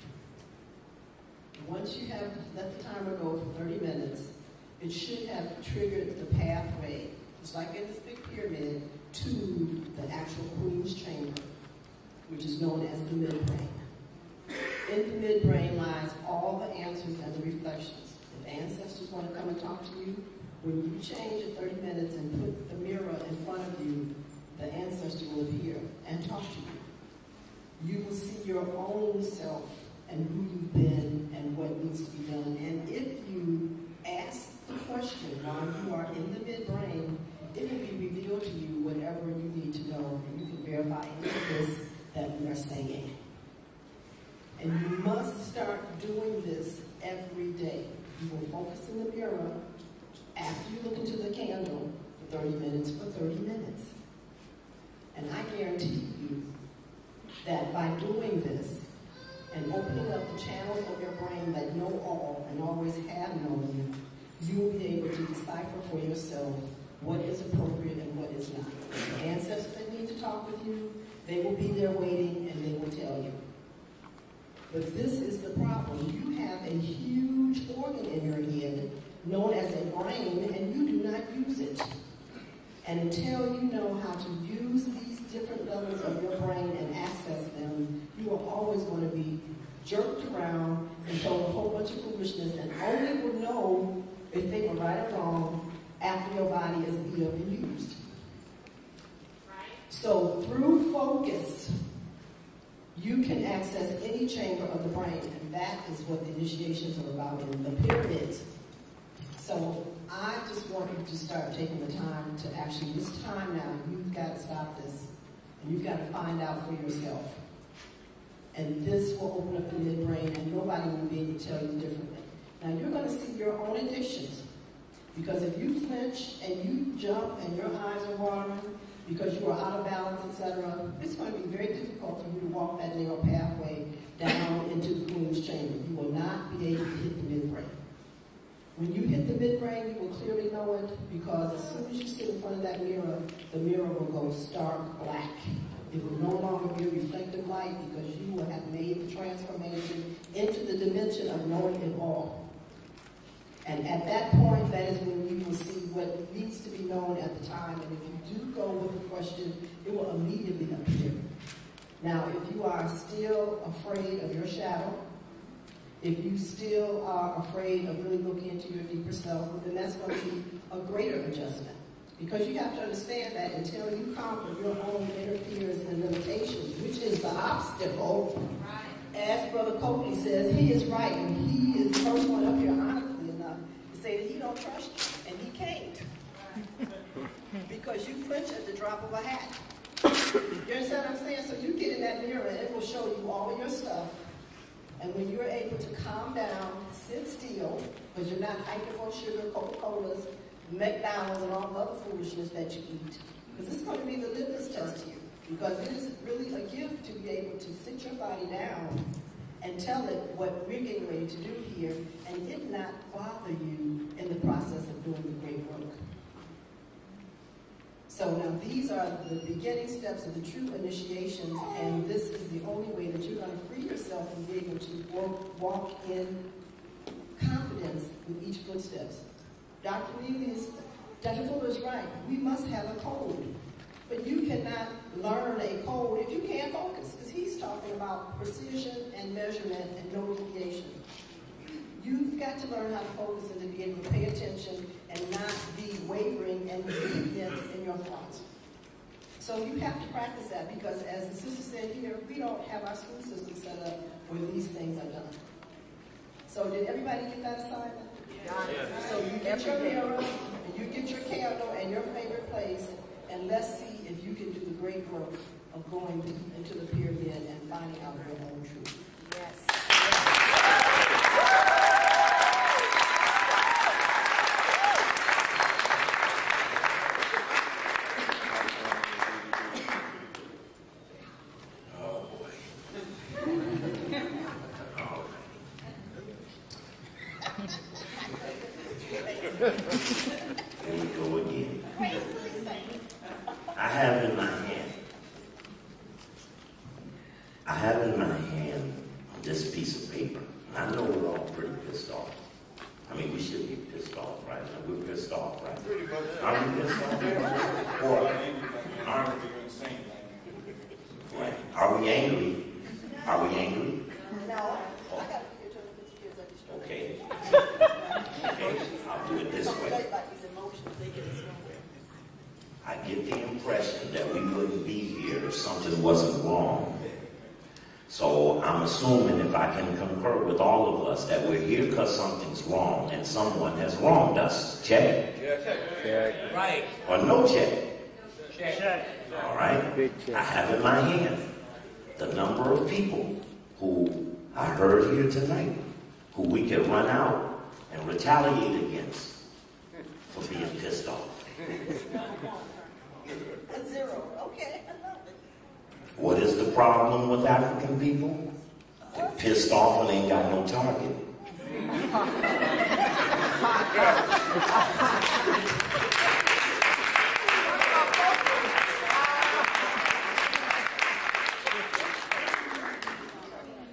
Once you have let the timer go for thirty minutes, it should have triggered the pathway, just like in this big pyramid, to the actual Queen's Chamber, which is known as the midbrain. In the midbrain lies all the answers and the reflections. If ancestors want to come and talk to you, when you change at thirty minutes and put the mirror in front of you, the ancestor will appear and talk to you. You will see your own self and who you've been and what needs to be done. And if you ask the question while you are in the midbrain, it will be revealed to you whatever you need to know, and you can verify any of this that we are saying. And you must start doing this every day. You will focus in the mirror after you look into the candle for thirty minutes for thirty minutes. And I guarantee you that by doing this, and opening up the channels of your brain that know all and always have known you, you will be able to decipher for yourself what is appropriate and what is not. The ancestors that need need to talk with you, they will be there waiting and they will tell you. But this is the problem. You have a huge organ in your head known as a brain, and you do not use it. And until you know how to use these different levels of your brain and access them, you are always going to be jerked around and told a whole bunch of foolishness, and only will know if they were right or wrong after your body is beat up and used. So through focus, you can access any chamber of the brain, and that is what the initiations are about in the pyramids. So I just want you to start taking the time to actually, this time now, you've got to stop this, and you've got to find out for yourself. And this will open up the midbrain, and nobody will be able to tell you differently. Now you're going to see your own addictions, because if you flinch and you jump and your eyes are watering because you are out of balance, et cetera, it's going to be very difficult for you to walk that narrow pathway down into the Queen's Chamber. You will not be able to hit the midbrain. When you hit the midbrain, you will clearly know it, because as soon as you sit in front of that mirror, the mirror will go stark black. It will no longer be a reflective light, because you will have made the transformation into the dimension of knowing it all. And at that point, that is when you will see what needs to be known at the time. And if you do go with a question, it will immediately appear. Now, if you are still afraid of your shadow, if you still are afraid of really looking into your deeper self, then that's going to be a greater adjustment. Because you have to understand that until you conquer your own inner fears and limitations, which is the obstacle, as Brother Copley says, he is right, and he is the first one up here, honestly enough, to say that he don't trust you, and he can't. Because you flinch at the drop of a hat. You understand what I'm saying? So you get in that mirror, and it will show you all your stuff. And when you're able to calm down, sit still, because you're not hiking on sugar, Coca-Colas, McDonald's, and all the other foolishness that you eat. Because this is going to be the litmus test to you. Because it is really a gift to be able to sit your body down and tell it what we're getting ready to do here, and it not bother you in the process of doing the great work. So now these are the beginning steps of the true initiations, and this is the only way that you're going to free yourself and be able to walk, walk in confidence with each footsteps. Doctor Neely is, Doctor Fuller is right. We must have a code. But you cannot learn a code if you can't focus, because he's talking about precision and measurement and no deviation. You've got to learn how to focus and to be able to pay attention and not be wavering and deviant in your thoughts. So you have to practice that, because as the sister said here, we don't have our school system set up where these things are done. So did everybody get that assignment? Yes. So you get your mirror, and you get your candle and your favorite place, and let's see if you can do the great work of going into the pyramid and finding out your own truth. Yes. Here we go again. I have in my hand, I have in my hand this piece of paper. And I know we're all pretty pissed off. I mean, we should be pissed off, right? We're pissed off, right? Are we pissed off? Or are we? Right. Are we angry? Are we angry? No. Okay. Okay, I'll do it this way. I get the impression that we wouldn't be here if something wasn't wrong. So I'm assuming, if I can concur with all of us, that we're here because something's wrong and someone has wronged us. Check? Check. Right. Or no check? Check. All right. I have in my hand the number of people who I heard here tonight, who we could run out and retaliate against for being pissed off. A zero. Okay. What is the problem with African people? They're pissed off and ain't got no target.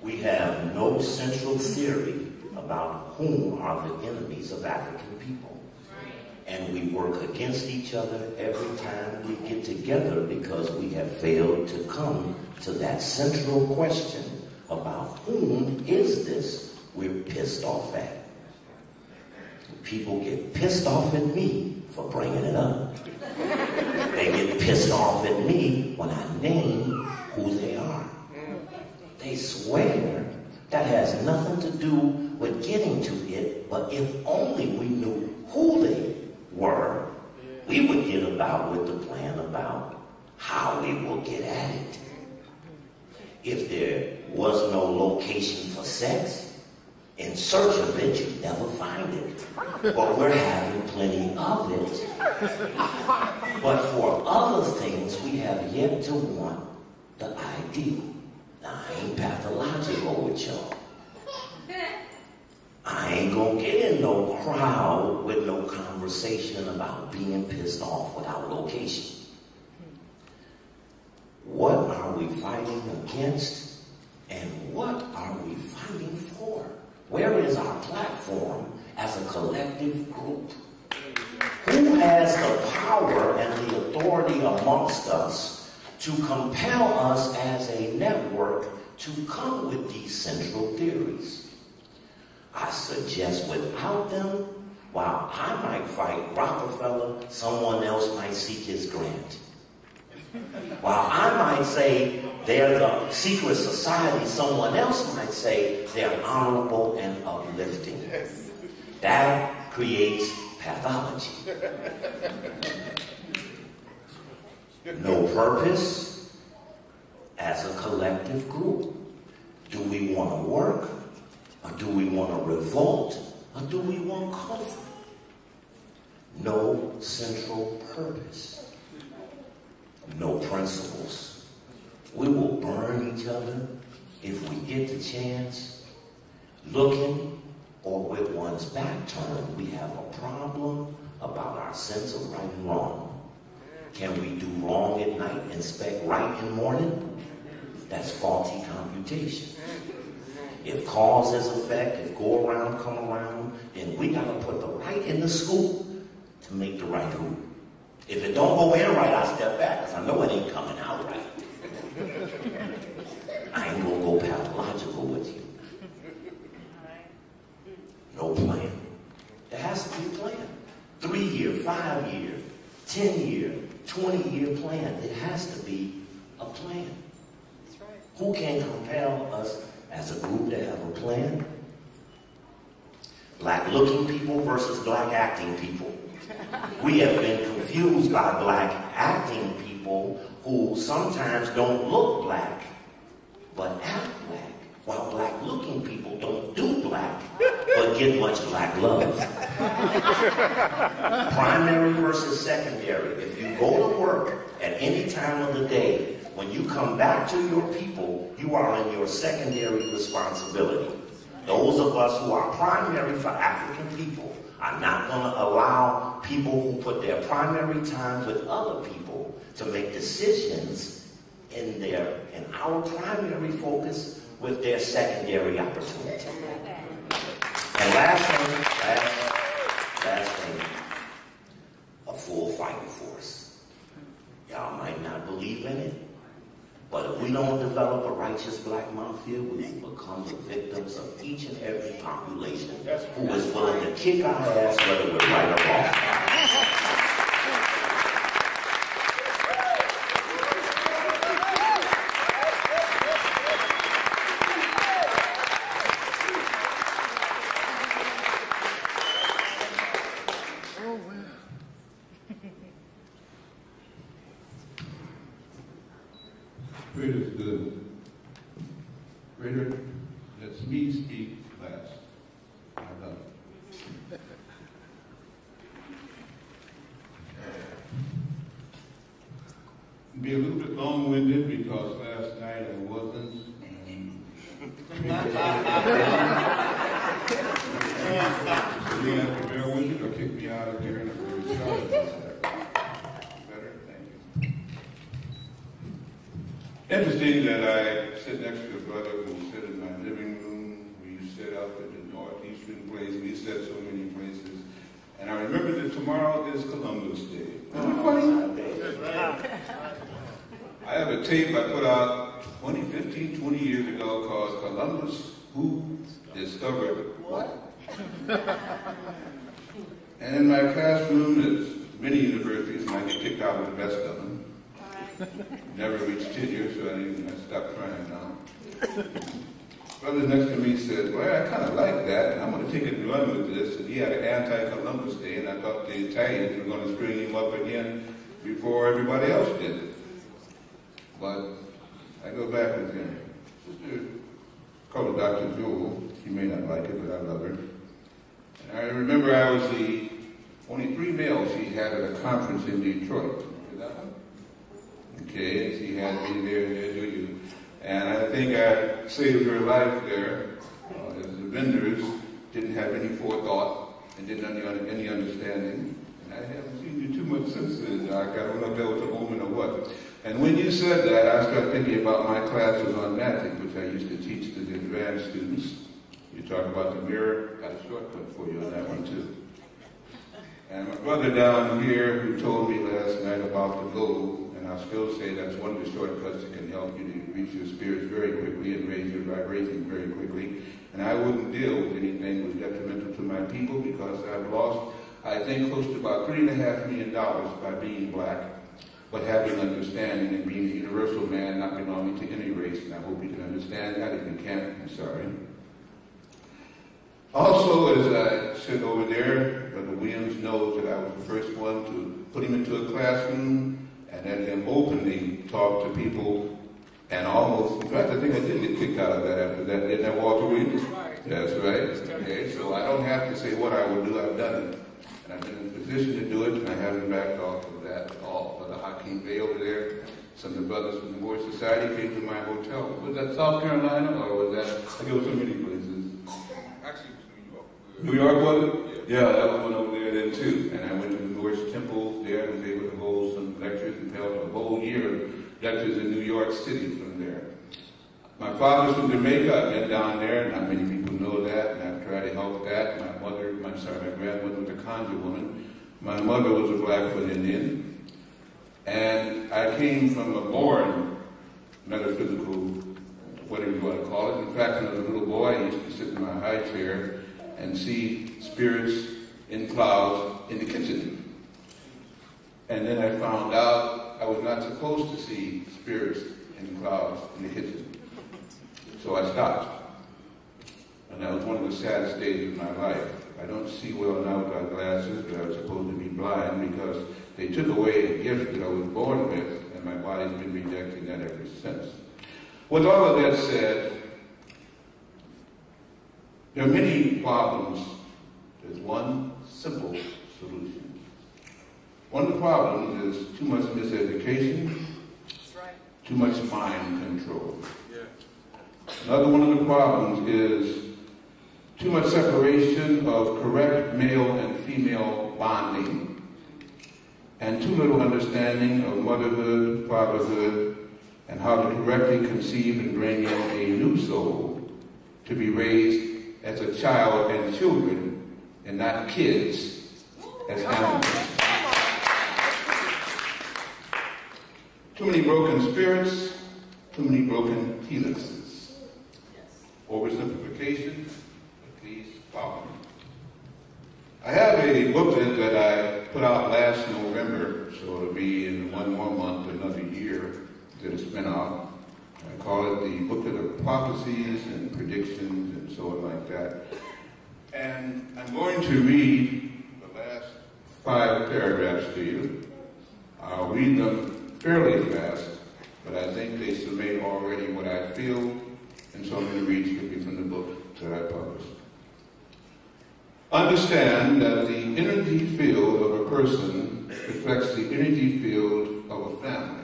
We have no central theory about whom are the enemies of African people. And we work against each other every time we get together because we have failed to come to that central question about whom is this we're pissed off at. People get pissed off at me for bringing it up. They get pissed off at me when I name who they are. They swear that has nothing to do with getting to it, but if only we knew who they were, we would get about with the plan about how we will get at it. If there was no location for sex, in search of it, you'd never find it. But we're having plenty of it. But for other things, we have yet to want the ideal. Now, I ain't pathological with y'all. I ain't gonna get in no crowd with no conversation about being pissed off without location. What are we fighting against? And what are we fighting for? Where is our platform as a collective group? Who has the power and the authority amongst us to compel us as a network to come with these central theories? I suggest without them, while I might fight Rockefeller, someone else might seek his grant. While I might say they're the secret society, someone else might say they're honorable and uplifting. That creates pathology. No purpose as a collective group. Do we want to work? Or do we want to revolt? Or do we want comfort? No central purpose. No principles. We will burn each other if we get the chance. Looking or with one's back turned, we have a problem about our sense of right and wrong. Can we do wrong at night and expect right in the morning? That's faulty computation. If cause is effect, if go around, come around, then we got to put the right in the school to make the right who. If it don't go in right, I step back because I know it ain't coming out right. I ain't gonna go pathological with you. No plan. There has to be a plan. Three year, five year, ten year, twenty year plan. It has to be a plan. That's right. Who can compel us as a group to have a plan? Black looking people versus black acting people. We have been confused by black acting people who sometimes don't look black, but act black, while black looking people don't do black, but get much black love. Primary versus secondary. If you go to work at any time of the day, when you come back to your people, you are in your secondary responsibility. Those of us who are primary for African people are not going to allow people who put their primary time with other people to make decisions in their in our primary focus with their secondary opportunity. And last thing, last, last thing, a full fighting force. Y'all might not believe in it, but if we don't develop a righteous black mafia, we will become the victims of each and every population who is willing to kick our ass whether we're right or wrong. Great is good. Greater lets me speak last. I love it. Be a little bit long-winded because last night I wasn't. Um, so you have to bear with it or kick me out of here and I'm very sorry about that. Better? Thank you. interesting that I sit next to a brother who sit in my living room. We sit up at the northeastern place. We sit so many places. And I remember that tomorrow is Columbus Day. Isn't it funny? I have a tape I put out twenty, fifteen, twenty years ago called Columbus Who Discovered What? And in my classroom, as many universities, and I get kicked out with the best of them. Never reached tenure, so I, didn't, I stopped trying now. Brother next to me said, well, I kind of like that, and I'm going to take it and run with this. And he had an anti-Columbus Day, and I thought the Italians were going to string him up again before everybody else did it. But I go back with him. Sister, called her Doctor Jewel. She may not like it, but I love her. And I remember I was the only three males she had at a conference in Detroit. Remember that one? Okay, she had me there, there, do you? And I think I saved her life there, uh, as the vendors didn't have any forethought and didn't have any understanding. And I haven't seen you too much since then, Doc. I don't know if that was a moment or what. And when you said that, I started thinking about my classes on magic, which I used to teach to the advanced students. You talk about the mirror, got a shortcut for you on that one too. And my brother down here who told me last night about the gold, and I'll still say that's one of the shortcuts that can help you to reach your spirits very quickly and raise your vibration very quickly. And I wouldn't deal with anything that was detrimental to my people because I've lost, I think, close to about three and a half million dollars by being black, but having understanding and being a universal man, not belonging to any race. And I hope you can understand that. If you can't, I'm sorry. Also, as I sit over there, Brother Williams knows that I was the first one to put him into a classroom and let him openly talk to people and almost, in fact, I think I did get kicked out of that after that, didn't I, Walter Williams? That's right. Okay, so I don't have to say what I will do, I've done it. And I've been in a position to do it, and I haven't backed off of that at all. Brother Hakeem Bey over there, some of the brothers from the Moorish Society came to my hotel. Was that South Carolina, or was that, I go so many places. Actually, New York. New York, was it? Yeah, that was one over there then too. And I went to the Moorish temple there and was able to hold some lectures and held a whole year of lectures in New York City from there. My father's from Jamaica. I've been down there. Not many people know that, and I've tried to help that. My mother, I'm sorry, my grandmother was a conjure woman. My mother was a Blackfoot Indian. And I came from a born metaphysical, whatever you want to call it. In fact, when I was a little boy, I used to sit in my high chair and see spirits in clouds in the kitchen. And then I found out I was not supposed to see spirits in clouds in the kitchen. So I stopped. And that was one of the saddest days of my life. I don't see well now without glasses, but I was supposed to be blind because they took away a gift that I was born with, and my body's been rejecting that ever since. With all of that said, there are many problems. There's one simple solution. One of the problems is too much miseducation, too much mind control. Another one of the problems is too much separation of correct male and female bonding, and too little understanding of motherhood, fatherhood, and how to correctly conceive and bring in a new soul to be raised as a child and children, and not kids as animals. Too many broken spirits, too many broken helixes. Oversimplification, but please follow me. I have a booklet that I put out last November, so it'll be in one more month, another year that it's been out. I call it the Booklet of Prophecies and Predictions and so on like that. And I'm going to read the last five paragraphs to you. I'll read them fairly fast, but I think they summate already what I feel. And so I'm going to read strictly from the book that I published. Understand that the energy field of a person reflects the energy field of a family.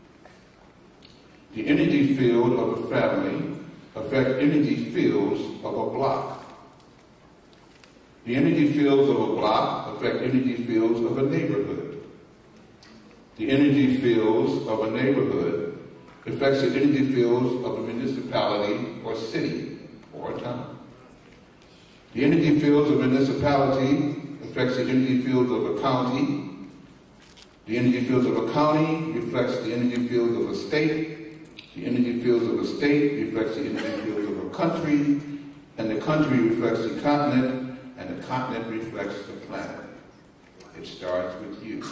The energy field of a family affects energy fields of a block. The energy fields of a block affect energy fields of a neighborhood. The energy fields of a neighborhood affects the energy fields of a municipality or city or a town. The energy fields of a municipality affects the energy fields of a county. The energy fields of a county reflects the energy fields of a state. The energy fields of a state reflects the energy fields of a country. And the country reflects the continent, and the continent reflects the planet. It starts with you.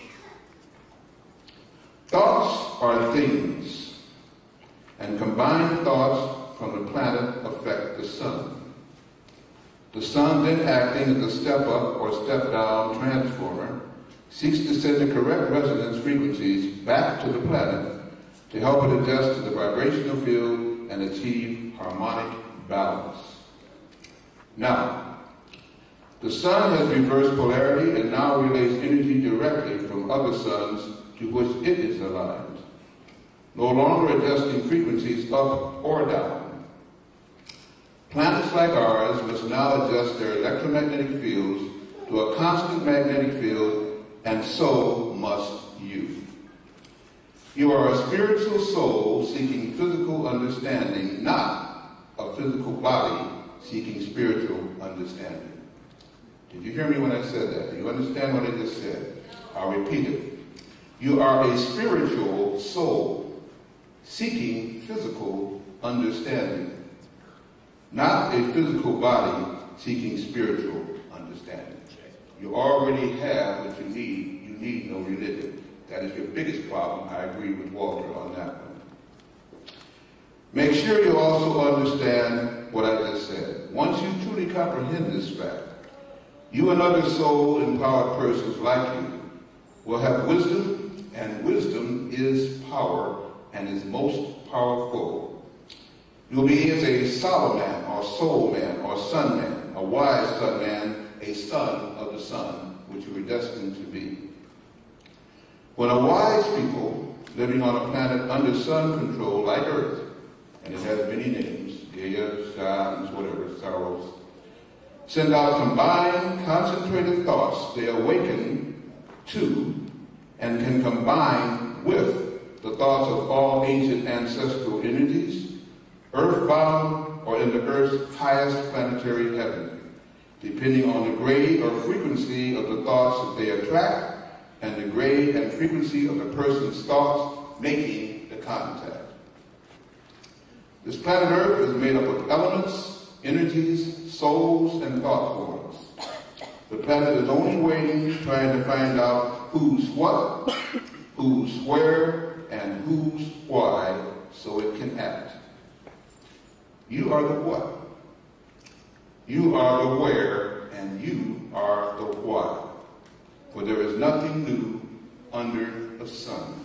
Thoughts are things, and combined thoughts from the planet affect the sun. The sun, then acting as a step-up or step-down transformer, seeks to send the correct resonance frequencies back to the planet to help it adjust to the vibrational field and achieve harmonic balance. Now, the sun has reversed polarity and now relays energy directly from other suns to which it is aligned, no longer adjusting frequencies up or down. Planets like ours must now adjust their electromagnetic fields to a constant magnetic field, and so must you. You are a spiritual soul seeking physical understanding, not a physical body seeking spiritual understanding. Did you hear me when I said that? Do you understand what I just said? I'll repeat it. You are a spiritual soul seeking physical understanding, not a physical body seeking spiritual understanding. You already have what you need. You need no religion. That is your biggest problem. I agree with Walter on that one. Make sure you also understand what I just said. Once you truly comprehend this fact, you and other soul-empowered persons like you will have wisdom, and wisdom is power and is most powerful. You'll be as a Solomon or soul man or sun man, a wise sun man, a son of the sun, which you were destined to be. When a wise people living on a planet under sun control like Earth, and it has many names, Gaia, Shams, whatever, Saros, send out combined, concentrated thoughts, they awaken to and can combine with the thoughts of all ancient ancestral energies, earthbound or in the Earth's highest planetary heaven, depending on the grade or frequency of the thoughts that they attract and the grade and frequency of the person's thoughts making the contact. This planet Earth is made up of elements, energies, souls, and thought forms. The planet is only waiting, trying to find out who's what, who's where, and who's why, so it can act. You are the what. You are the where, and you are the why. For there is nothing new under the sun.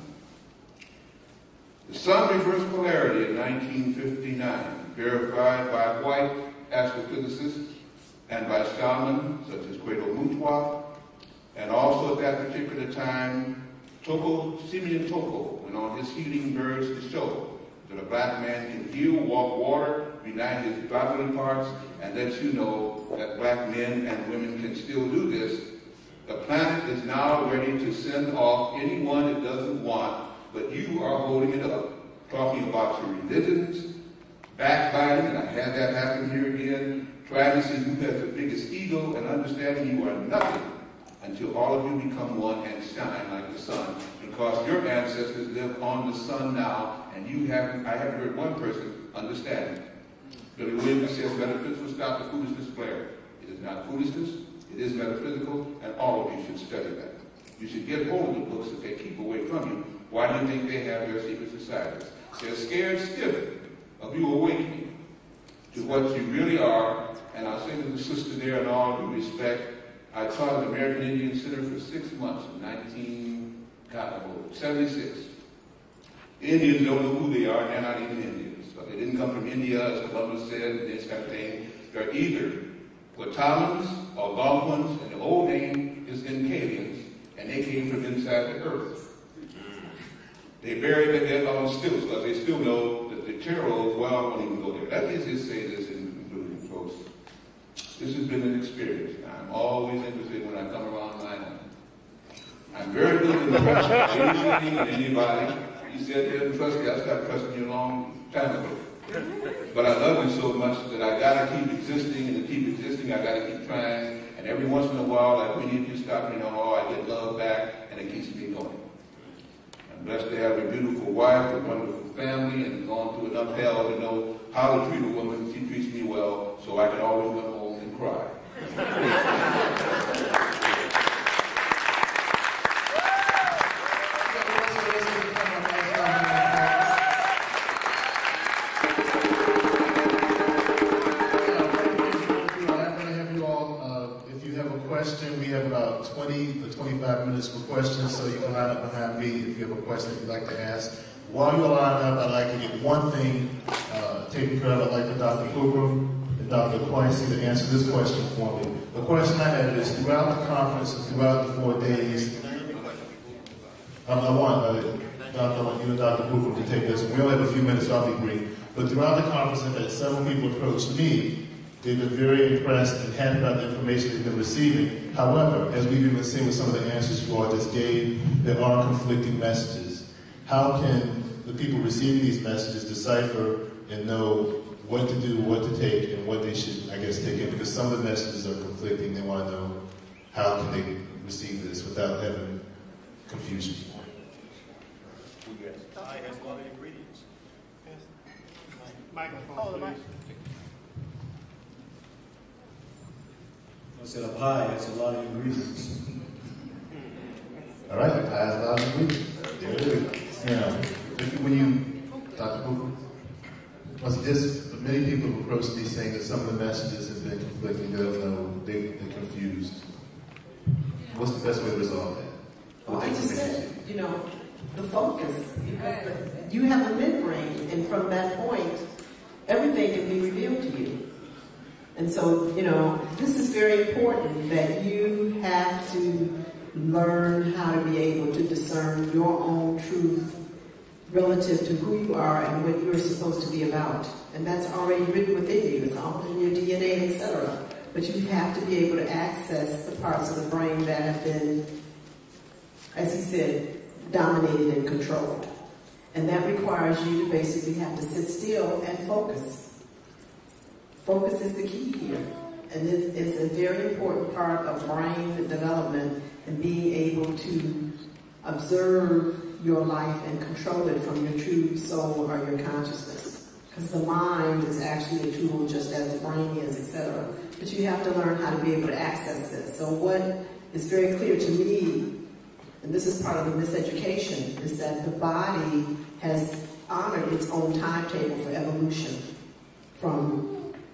The sun reversed polarity in nineteen fifty-nine, verified by white astrophysicists and by shamans such as Credo Mutwa, and also at that particular time, Toko, Simeon Toko went on his healing birds to show that a black man can heal, walk water, unite his bodily parts, and let you know that black men and women can still do this. The planet is now ready to send off anyone it doesn't want, but you are holding it up, talking about your religions, backbiting, and I had that happen here again, trying to see who has the biggest ego and understanding you are nothing until all of you become one and shine like the sun, because your ancestors live on the sun now, and you haven't, I haven't heard one person understand it. Billy Williams says metaphysical stop the foolishness flare. It is not foolishness, it is metaphysical, and all of you should study that. You should get hold of the books that they keep away from you. Why do you think they have their secret societies? They're scared stiff of you awakening to what you really are. And I'll say to the sister there in all due respect, I taught at the American Indian Center for six months in nineteen seventy-six. The Indians don't know who they are, and they're not even Indians. So they didn't come from India, as Columbus said, and this kind of thing. They're either Watamans or Algonquins, and the old name is Incalians, and they came from inside the earth. They buried their dead on stilts because they still know that the Cheros, well, I won't even go there. Let me just say this in conclusion, folks. This has been an experience. I'm always interested when I come around my home. I'm very good at anything and anybody. You said you didn't trust me. I stopped trusting you a long time ago. But I love you so much that I gotta keep existing, and to keep existing, I gotta keep trying. And every once in a while, like when you stop me in the hall, I get love back, and it keeps me going. I'm blessed to have a beautiful wife, a wonderful family, and gone through enough hell to know how to treat a woman. She treats me well, so I can always go home and cry. We have about twenty to twenty-five minutes for questions, so you can line up behind me if you have a question that you'd like to ask. While you're lining up, I'd like to get one thing uh, taken care of. I'd like for Doctor Hoover and Doctor Quincy to answer this question for me. The question I have is, throughout the conference and throughout the four days, um, I want uh, Doctor, I want you and Doctor Hoover to take this. We only have a few minutes, so I'll be brief. But throughout the conference, I've had several people approach me. They've been very impressed and happy about the information they've been receiving. However, as we've even seen with some of the answers you all just gave, there are conflicting messages. How can the people receiving these messages decipher and know what to do, what to take, and what they should, I guess, take in? Because some of the messages are conflicting. They want to know how can they receive this without having confusion. Pie has a lot of ingredients. Microphone, Oh, the mic. please. I said a pie has a lot of ingredients. All right, the pie has a lot of ingredients. There it is. You know, if, when you, Doctor Hoover, once just many people have approached me saying that some of the messages have been conflicting. They don't know, they, they're confused. What's the best way to resolve that? Well, I just said, you know, the focus. Because you have a midbrain, and from that point, everything can be revealed to you. And so, you know, this is very important that you have to learn how to be able to discern your own truth relative to who you are and what you're supposed to be about. And that's already written within you. It's all in your D N A, et cetera. But you have to be able to access the parts of the brain that have been, as he said, dominated and controlled. And that requires you to basically have to sit still and focus. Focus is the key here. And this is a very important part of brain development and being able to observe your life and control it from your true soul or your consciousness. Because the mind is actually a tool just as the brain is, et cetera. But you have to learn how to be able to access this. So what is very clear to me, and this is part of the miseducation, is that the body has honored its own timetable for evolution. From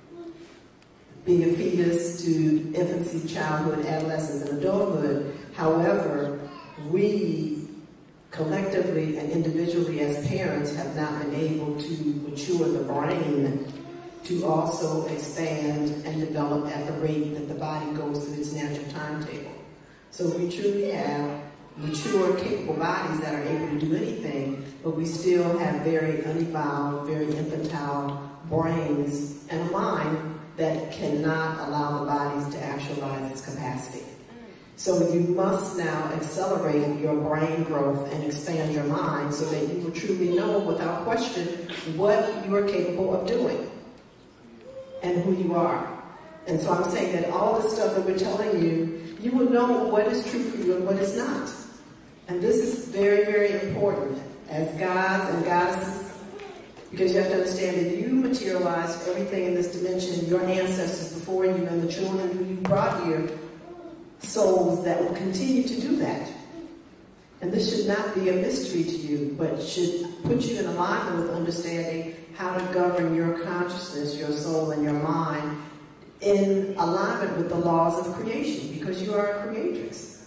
being a fetus to infancy, childhood, adolescence, and adulthood. However, we collectively and individually as parents have not been able to mature the brain to also expand and develop at the rate that the body goes through its natural timetable. So we truly have mature, capable bodies that are able to do anything, but we still have very unevolved, very infantile brains and a mind that cannot allow the bodies to actualize its capacity. So you must now accelerate your brain growth and expand your mind so that you will truly know without question what you are capable of doing and who you are. And so I'm saying that all the stuff that we're telling you, you will know what is true for you and what is not. And this is very, very important as gods and goddesses, because you have to understand that you materialized everything in this dimension, your ancestors before you and the children who you brought here, souls that will continue to do that. And this should not be a mystery to you, but should put you in alignment with understanding how to govern your consciousness, your soul, and your mind in alignment with the laws of creation, because you are a creatrix.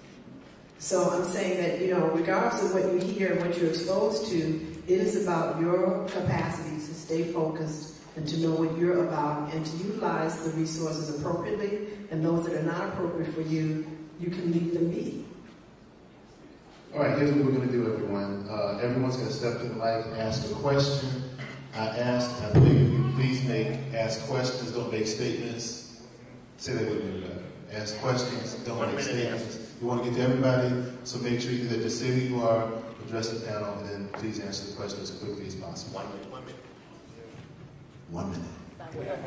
So I'm saying that, you know, regardless of what you hear and what you're exposed to, it is about your capacity to stay focused and to know what you're about and to utilize the resources appropriately, and those that are not appropriate for you, you can leave them be. All right, here's what we're going to do, everyone. Uh, everyone's going to step to the mic and ask a question. I ask, I beg you, please make, ask questions, don't make statements. Say that with me, everybody. Ask questions, don't make statements. We want to get to everybody, so make sure that you say who you are, address the panel, and then please answer the question as quickly as possible. One minute. One minute. One minute.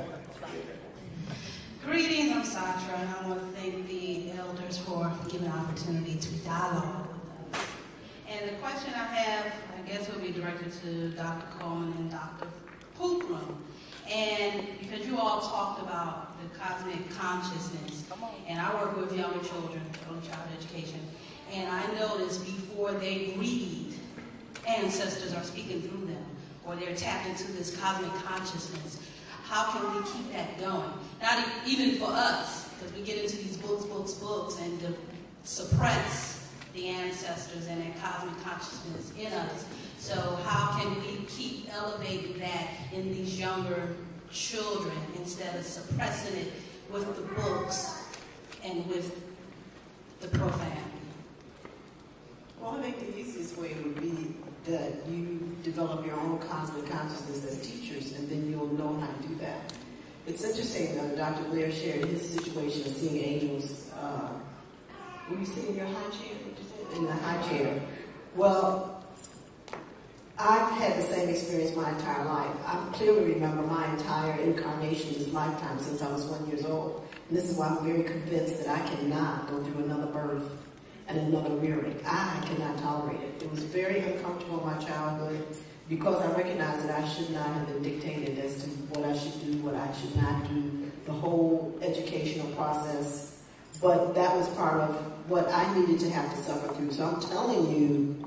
Greetings, I'm Satra, and I want to thank the elders for giving an opportunity to dialogue with us. And the question I have, I guess, will be directed to Doctor Coleman and Doctor Pookrum. And because you all talked about the cosmic consciousness, and I work with younger children, early childhood education, and I notice before they read, ancestors are speaking through them, or they're tapped into this cosmic consciousness. How can we keep that going? Not even for us, because we get into these books, books, books, and to suppress the ancestors and that cosmic consciousness in us. So how can we keep elevating that in these younger children instead of suppressing it with the books and with the profane? Well, I think the easiest way would be that you develop your own cosmic consciousness as teachers, and then you'll know how to do that. It's interesting, uh, Doctor Blair shared his situation of seeing angels. Uh, were you sitting in your high chair? What you say? In the high chair. Well, I've had the same experience my entire life. I clearly remember my entire incarnation, this lifetime, since I was one years old. And this is why I'm very convinced that I cannot go through another birth and another rearing. I cannot tolerate it. It was very uncomfortable in my childhood because I recognized that I should not have been dictated as to what I should do, what I should not do, the whole educational process. But that was part of what I needed to have to suffer through. So I'm telling you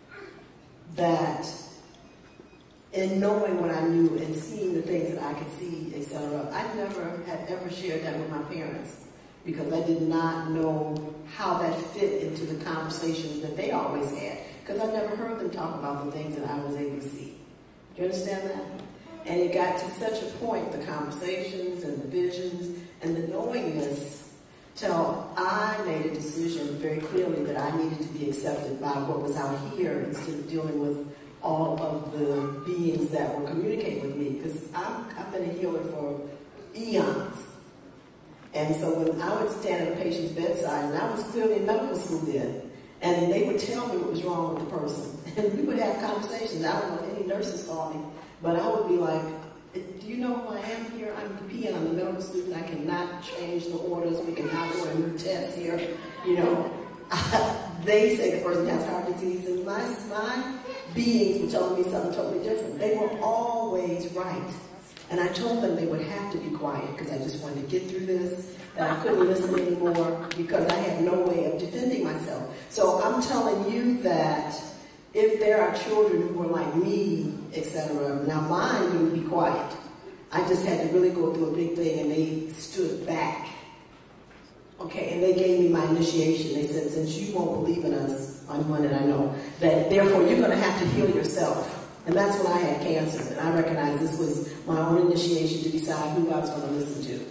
that in knowing what I knew and seeing the things that I could see, et cetera, I never had ever shared that with my parents, because I did not know how that fit into the conversations that they always had, because I never heard them talk about the things that I was able to see. Do you understand that? And it got to such a point, the conversations and the visions and the knowingness, till I made a decision very clearly that I needed to be accepted by what was out here instead of dealing with all of the beings that were communicating with me, because I've been a healer for eons. And so when I would stand at a patient's bedside, and I was clearly in medical school then, and they would tell me what was wrong with the person. And we would have conversations. I don't know if any nurses saw me, but I would be like, do you know who I am here? I'm the P N, I'm a medical student. I cannot change the orders. We cannot order a new test here. You know, they say the person has heart disease, and my, my beings were telling me something totally different. They were always right. And I told them they would have to be quiet because I just wanted to get through this, and I couldn't listen anymore because I had no way of defending myself. So I'm telling you that if there are children who are like me, et cetera, now mine would be quiet. I just had to really go through a big thing, and they stood back. Okay, and they gave me my initiation. They said, since you won't believe in us, I'm one that I know, that therefore you're going to have to heal yourself. And that's when I had cancer, and I recognized this was my own initiation to decide who I was going to listen to.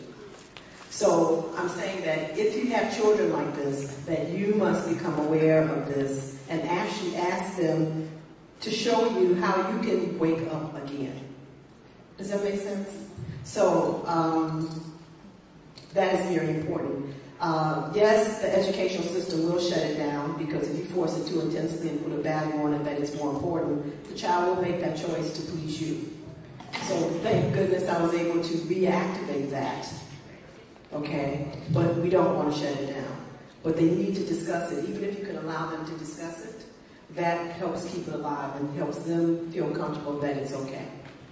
So I'm saying that if you have children like this, that you must become aware of this and actually ask them to show you how you can wake up again. Does that make sense? So um, that is very important. Uh, yes, the educational system will shut it down, because if you force it too intensely and put a value on it that it's more important, the child will make that choice to please you. So thank goodness I was able to reactivate that. Okay? But we don't want to shut it down. But they need to discuss it. Even if you can allow them to discuss it, that helps keep it alive and helps them feel comfortable that it's okay.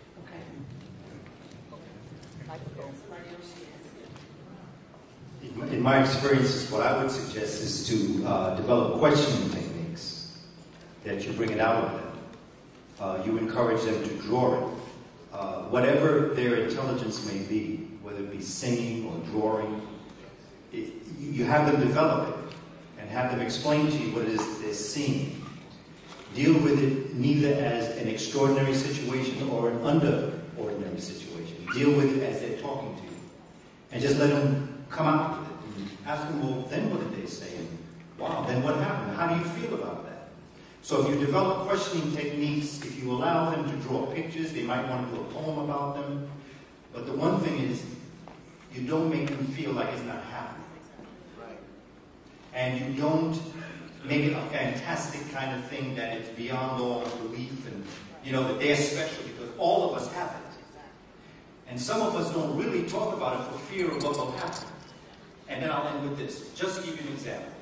In my experiences, what I would suggest is to uh, develop questioning techniques that you bring it out of them. Uh, you encourage them to draw it. Uh, whatever their intelligence may be, whether it be singing or drawing, it, you have them develop it and have them explain to you what it is that they're seeing. Deal with it neither as an extraordinary situation or an under-ordinary situation. Deal with it as they're talking to you. And just let them come out with it. And ask them, well, then what did they say? And wow, then what happened? How do you feel about that? So if you develop questioning techniques, if you allow them to draw pictures, they might want to do a poem about them. But the one thing is, you don't make them feel like it's not happening. Right. And you don't make it a fantastic kind of thing that it's beyond all belief, and you know that they're special because all of us have it. And some of us don't really talk about it for fear of what will happen. And then I'll end with this, just to give you an example.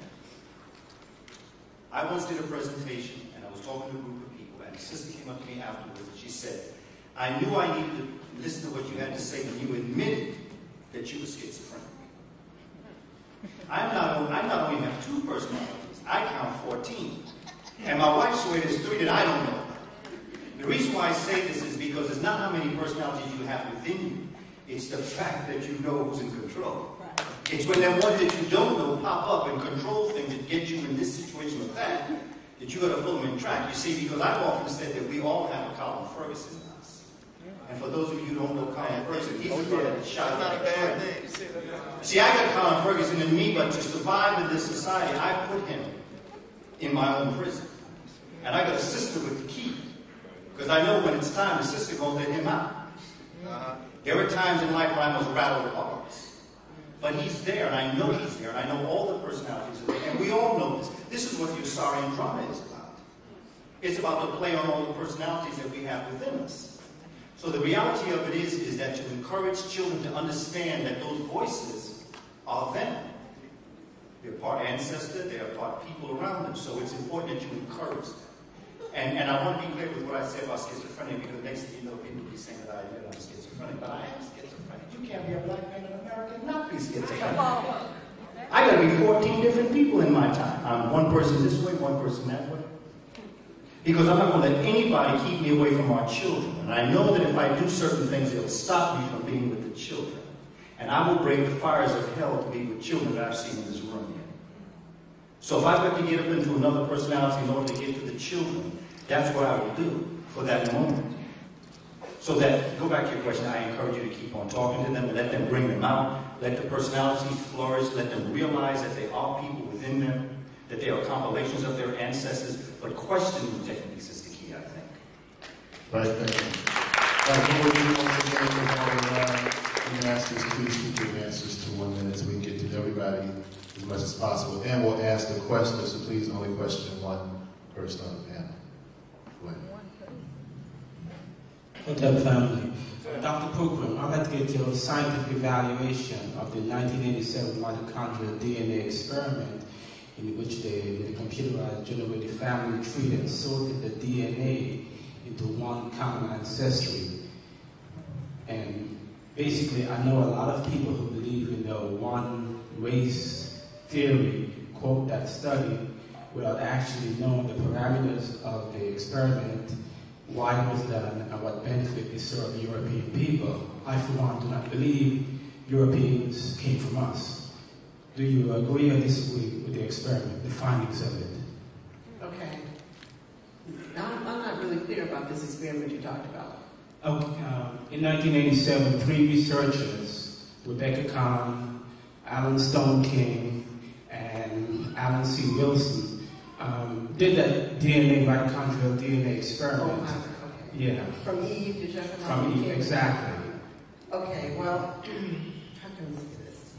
I once did a presentation, and I was talking to a group of people, and a sister came up to me afterwards, and she said, I knew I needed to listen to what you had to say when you admitted that you were schizophrenic. I'm not, I not only have two personalities, I count fourteen. And my wife swears there's three that I don't know. The reason why I say this is because it's not how many personalities you have within you, it's the fact that you know who's in control. It's when that one that you don't know pop up and control things that get you in this situation or that, that you got to pull them in track. You see, because I've often said that we all have a Colin Ferguson in us. And for those of you who don't know Colin Ferguson, he's the brother that shot at Detroit. See, I got Colin Ferguson in me, but to survive in this society, I put him in my own prison. And I got a sister with the key. Because I know when it's time, the sister going to let him out. Uh-huh. There were times in life where I almost rattled bars. But he's there, and I know he's there, and I know all the personalities are there. And we all know this. This is what Yusarian drama is about. It's about the play on all the personalities that we have within us. So the reality of it is, is that to encourage children to understand that those voices are them. They're part ancestor, they're part people around them. So it's important that you encourage them. And, and I want to be clear with what I say about schizophrenia, because next thing you know, people will be saying that I admit I'm schizophrenic, but I am schizophrenic. You can't be a black man in America and not be schizophrenic. I got to be fourteen different people in my time. I'm one person this way, one person that way. Because I'm not going to let anybody keep me away from our children. And I know that if I do certain things, it'll stop me from being with the children. And I will break the fires of hell to be with children that I've seen in this room yet. So if I've got to get up into another personality in order to get to the children, that's what I will do for that moment. So that, go back to your question, I encourage you to keep on talking to them, let them bring them out, let the personalities flourish, let them realize that they are people within them, that they are compilations of their ancestors, but questioning techniques is the key, I think. Right, thank you. Uh, Lord, you once again for all around. We ask us please keep your answers to one minute so we can get to everybody as much as possible. And we'll ask the question, so please only question one person on the panel. Go ahead. Hotel family. Doctor Pookrum, I'd like to get your scientific evaluation of the nineteen eighty-seven mitochondrial D N A experiment in which they did a computerized generated family tree and sorted the D N A into one common ancestry. And basically, I know a lot of people who believe in the one race theory quote that study without actually knowing the parameters of the experiment, why it was done, and what benefit it served European people. I, for one, do not believe Europeans came from us. Do you agree or disagree with the experiment, the findings of it? Okay. Now, I'm, I'm not really clear about this experiment you talked about. Okay, um, in nineteen eighty-seven, three researchers, Rebecca Kahn, Alan Stone King, and Alan C. Wilson, um, did that D N A, mitochondrial D N A experiment. Oh, okay. Yeah. From Eve to Jefferson? From Eve, exactly. Okay, well, how can I say this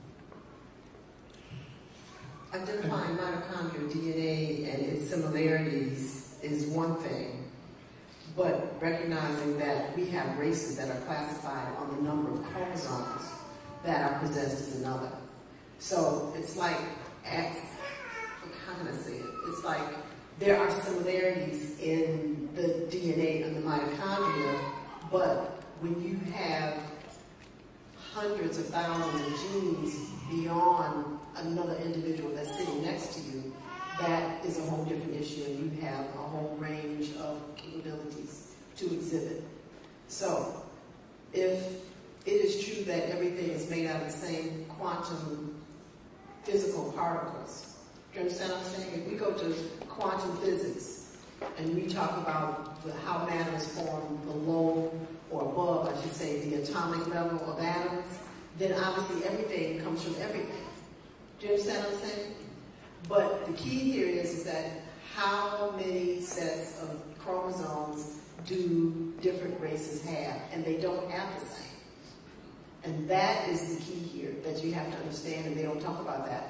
to you? Identifying mitochondrial D N A and its similarities is one thing, but recognizing that we have races that are classified on the number of chromosomes that are possessed is another. So it's like, how can I say it? It's like there are similarities in the D N A and the mitochondria, but when you have hundreds of thousands of genes beyond another individual that's sitting next to you, that is a whole different issue, and you have a whole range of capabilities to exhibit. So, if it is true that everything is made out of the same quantum physical particles, do you understand what I'm saying? If we go to quantum physics, and we talk about the, how matter is formed below or above, I should say, the atomic level of atoms, then obviously everything comes from everything. Do you understand what I'm saying? But the key here is, is that how many sets of chromosomes do different races have? And they don't have the same. And that is the key here that you have to understand, and they don't talk about that.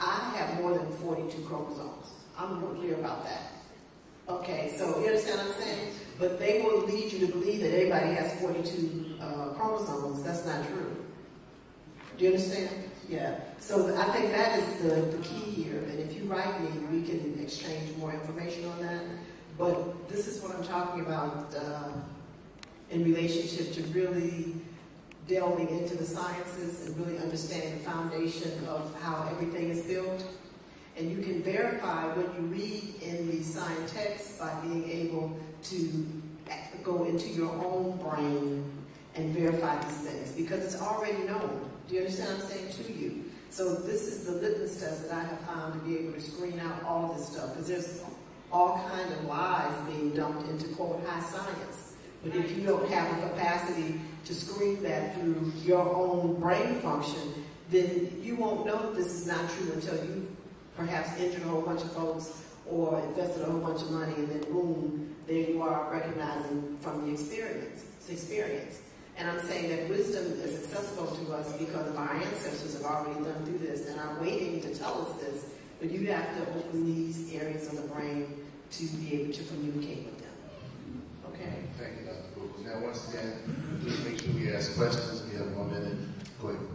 I have more than forty-two chromosomes. I'm real clear about that. Okay, so you understand what I'm saying? But they will lead you to believe that everybody has forty-two uh, chromosomes. That's not true. Do you understand? Yeah. So I think that is the, the key here. And if you write me, we can exchange more information on that. But this is what I'm talking about uh, in relationship to really delving into the sciences and really understanding the foundation of how everything is built. And you can verify what you read in the science text by being able to go into your own brain and verify these things, because it's already known. Do you understand what I'm saying to you? So this is the litmus test that I have found to be able to screen out all of this stuff, because there's all kinds of lies being dumped into, quote, high science. But if you don't have the capacity to screen that through your own brain function, then you won't know that this is not true until you perhaps injured a whole bunch of folks or invested a whole bunch of money, and then boom, there you are recognizing from the experience. It's experience. And I'm saying that wisdom is accessible to us because of our ancestors have already done through this and are waiting to tell us this, but you have to open these areas of the brain to be able to communicate with them. Okay? Thank you, Doctor Brooks. Now, once again, please make sure we ask questions. We have one minute. Go ahead.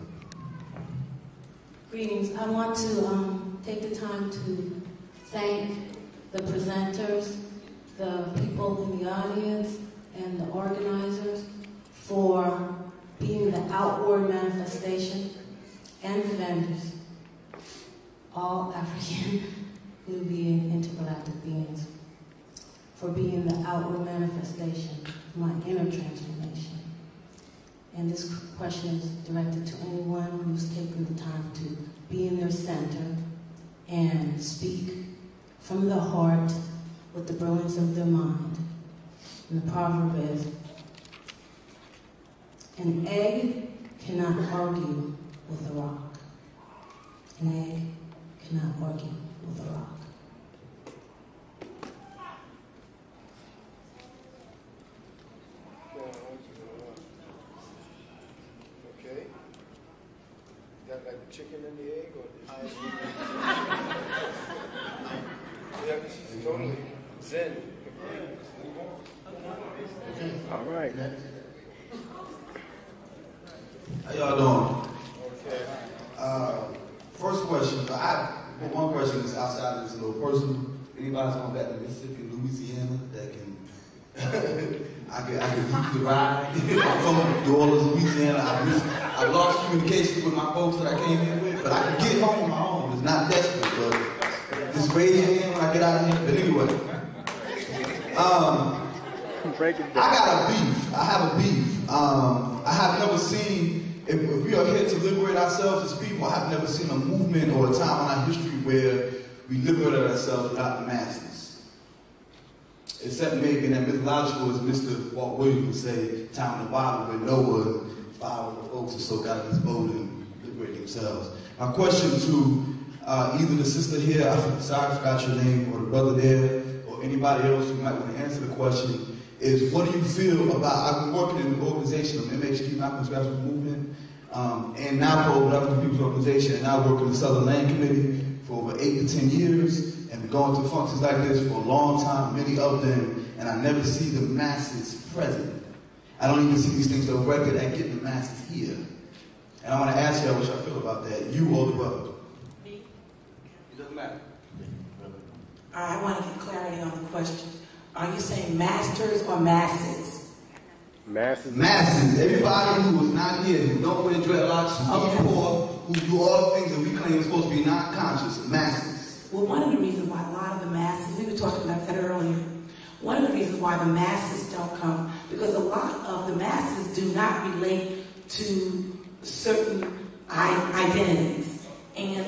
Greetings. I want to um, take the time to thank the presenters, the people in the audience, and the organizers for being the outward manifestation, and the vendors, all African, Nubian, intergalactic beings, for being the outward manifestation of my inner transformation. And this question is directed to anyone who's taken the time to be in their center and speak from the heart with the brilliance of their mind. And the proverb is, an egg cannot argue with a rock. An egg cannot argue with a rock. Okay. Is that like the chicken and the egg, or the yeah, she's totally zen. All right. How y'all doing? Okay. Uh, first question. I have one question that's outside of this, a little personal. Anybody's going back to Mississippi, Louisiana that can I can I can use the ride. I'm from New Orleans, Louisiana. I miss, I lost communication with my folks that I came in with, but I can get home on my own. It's not desperate, but this radio in when I get out of here. But anyway, um, I got a beef. I have a beef. Um, I have never seen, if, if we are here to liberate ourselves as people, I have never seen a movement or a time in our history where we liberated ourselves without the masses. Except maybe in that mythological, as Mister Walt Williams would say, time in the Bible where Noah and five of the folks or so got in his boat and liberated themselves. My question to uh, either the sister here, I'm sorry I forgot your name, or the brother there, or anybody else who might want to answer the question, is what do you feel about, I've been working in the organization of M H Q, Malcolm's Grassroots Movement, um, and NAPO, African People's Organization, and I work in the Southern Land Committee for over eight to ten years, and been going to functions like this for a long time, many of them, and I never see the masses present. I don't even see these things on record and get the masses here. And I want to ask you what y'all feel about that, you or the brother. Me? It doesn't matter. I want to get clarity on the question. Are you saying masters or masses? Masses. Masses. Everybody who is not here, who don't wear dreadlocks, who eat pork, who do all the things that we claim are supposed to be not conscious. Masses. Well, one of the reasons why a lot of the masses, we were talking about that earlier, one of the reasons why the masses don't come, because a lot of the masses do not relate to certain identities. And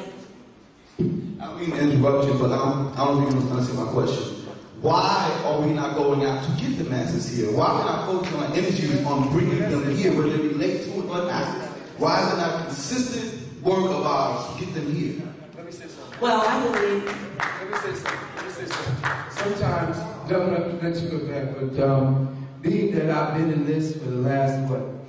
I don't mean to interrupt you, but I don't, I don't think you understand my question. Why are we not going out to get the masses here? Why are we not focusing on energy on bringing them here where they relate to it or not? Why is it not consistent work of ours to get them here? Let me say something. Well, I believe. Let me say something. Let me say something. Sometimes, don't let you go back, but um, being that I've been in this for the last, what,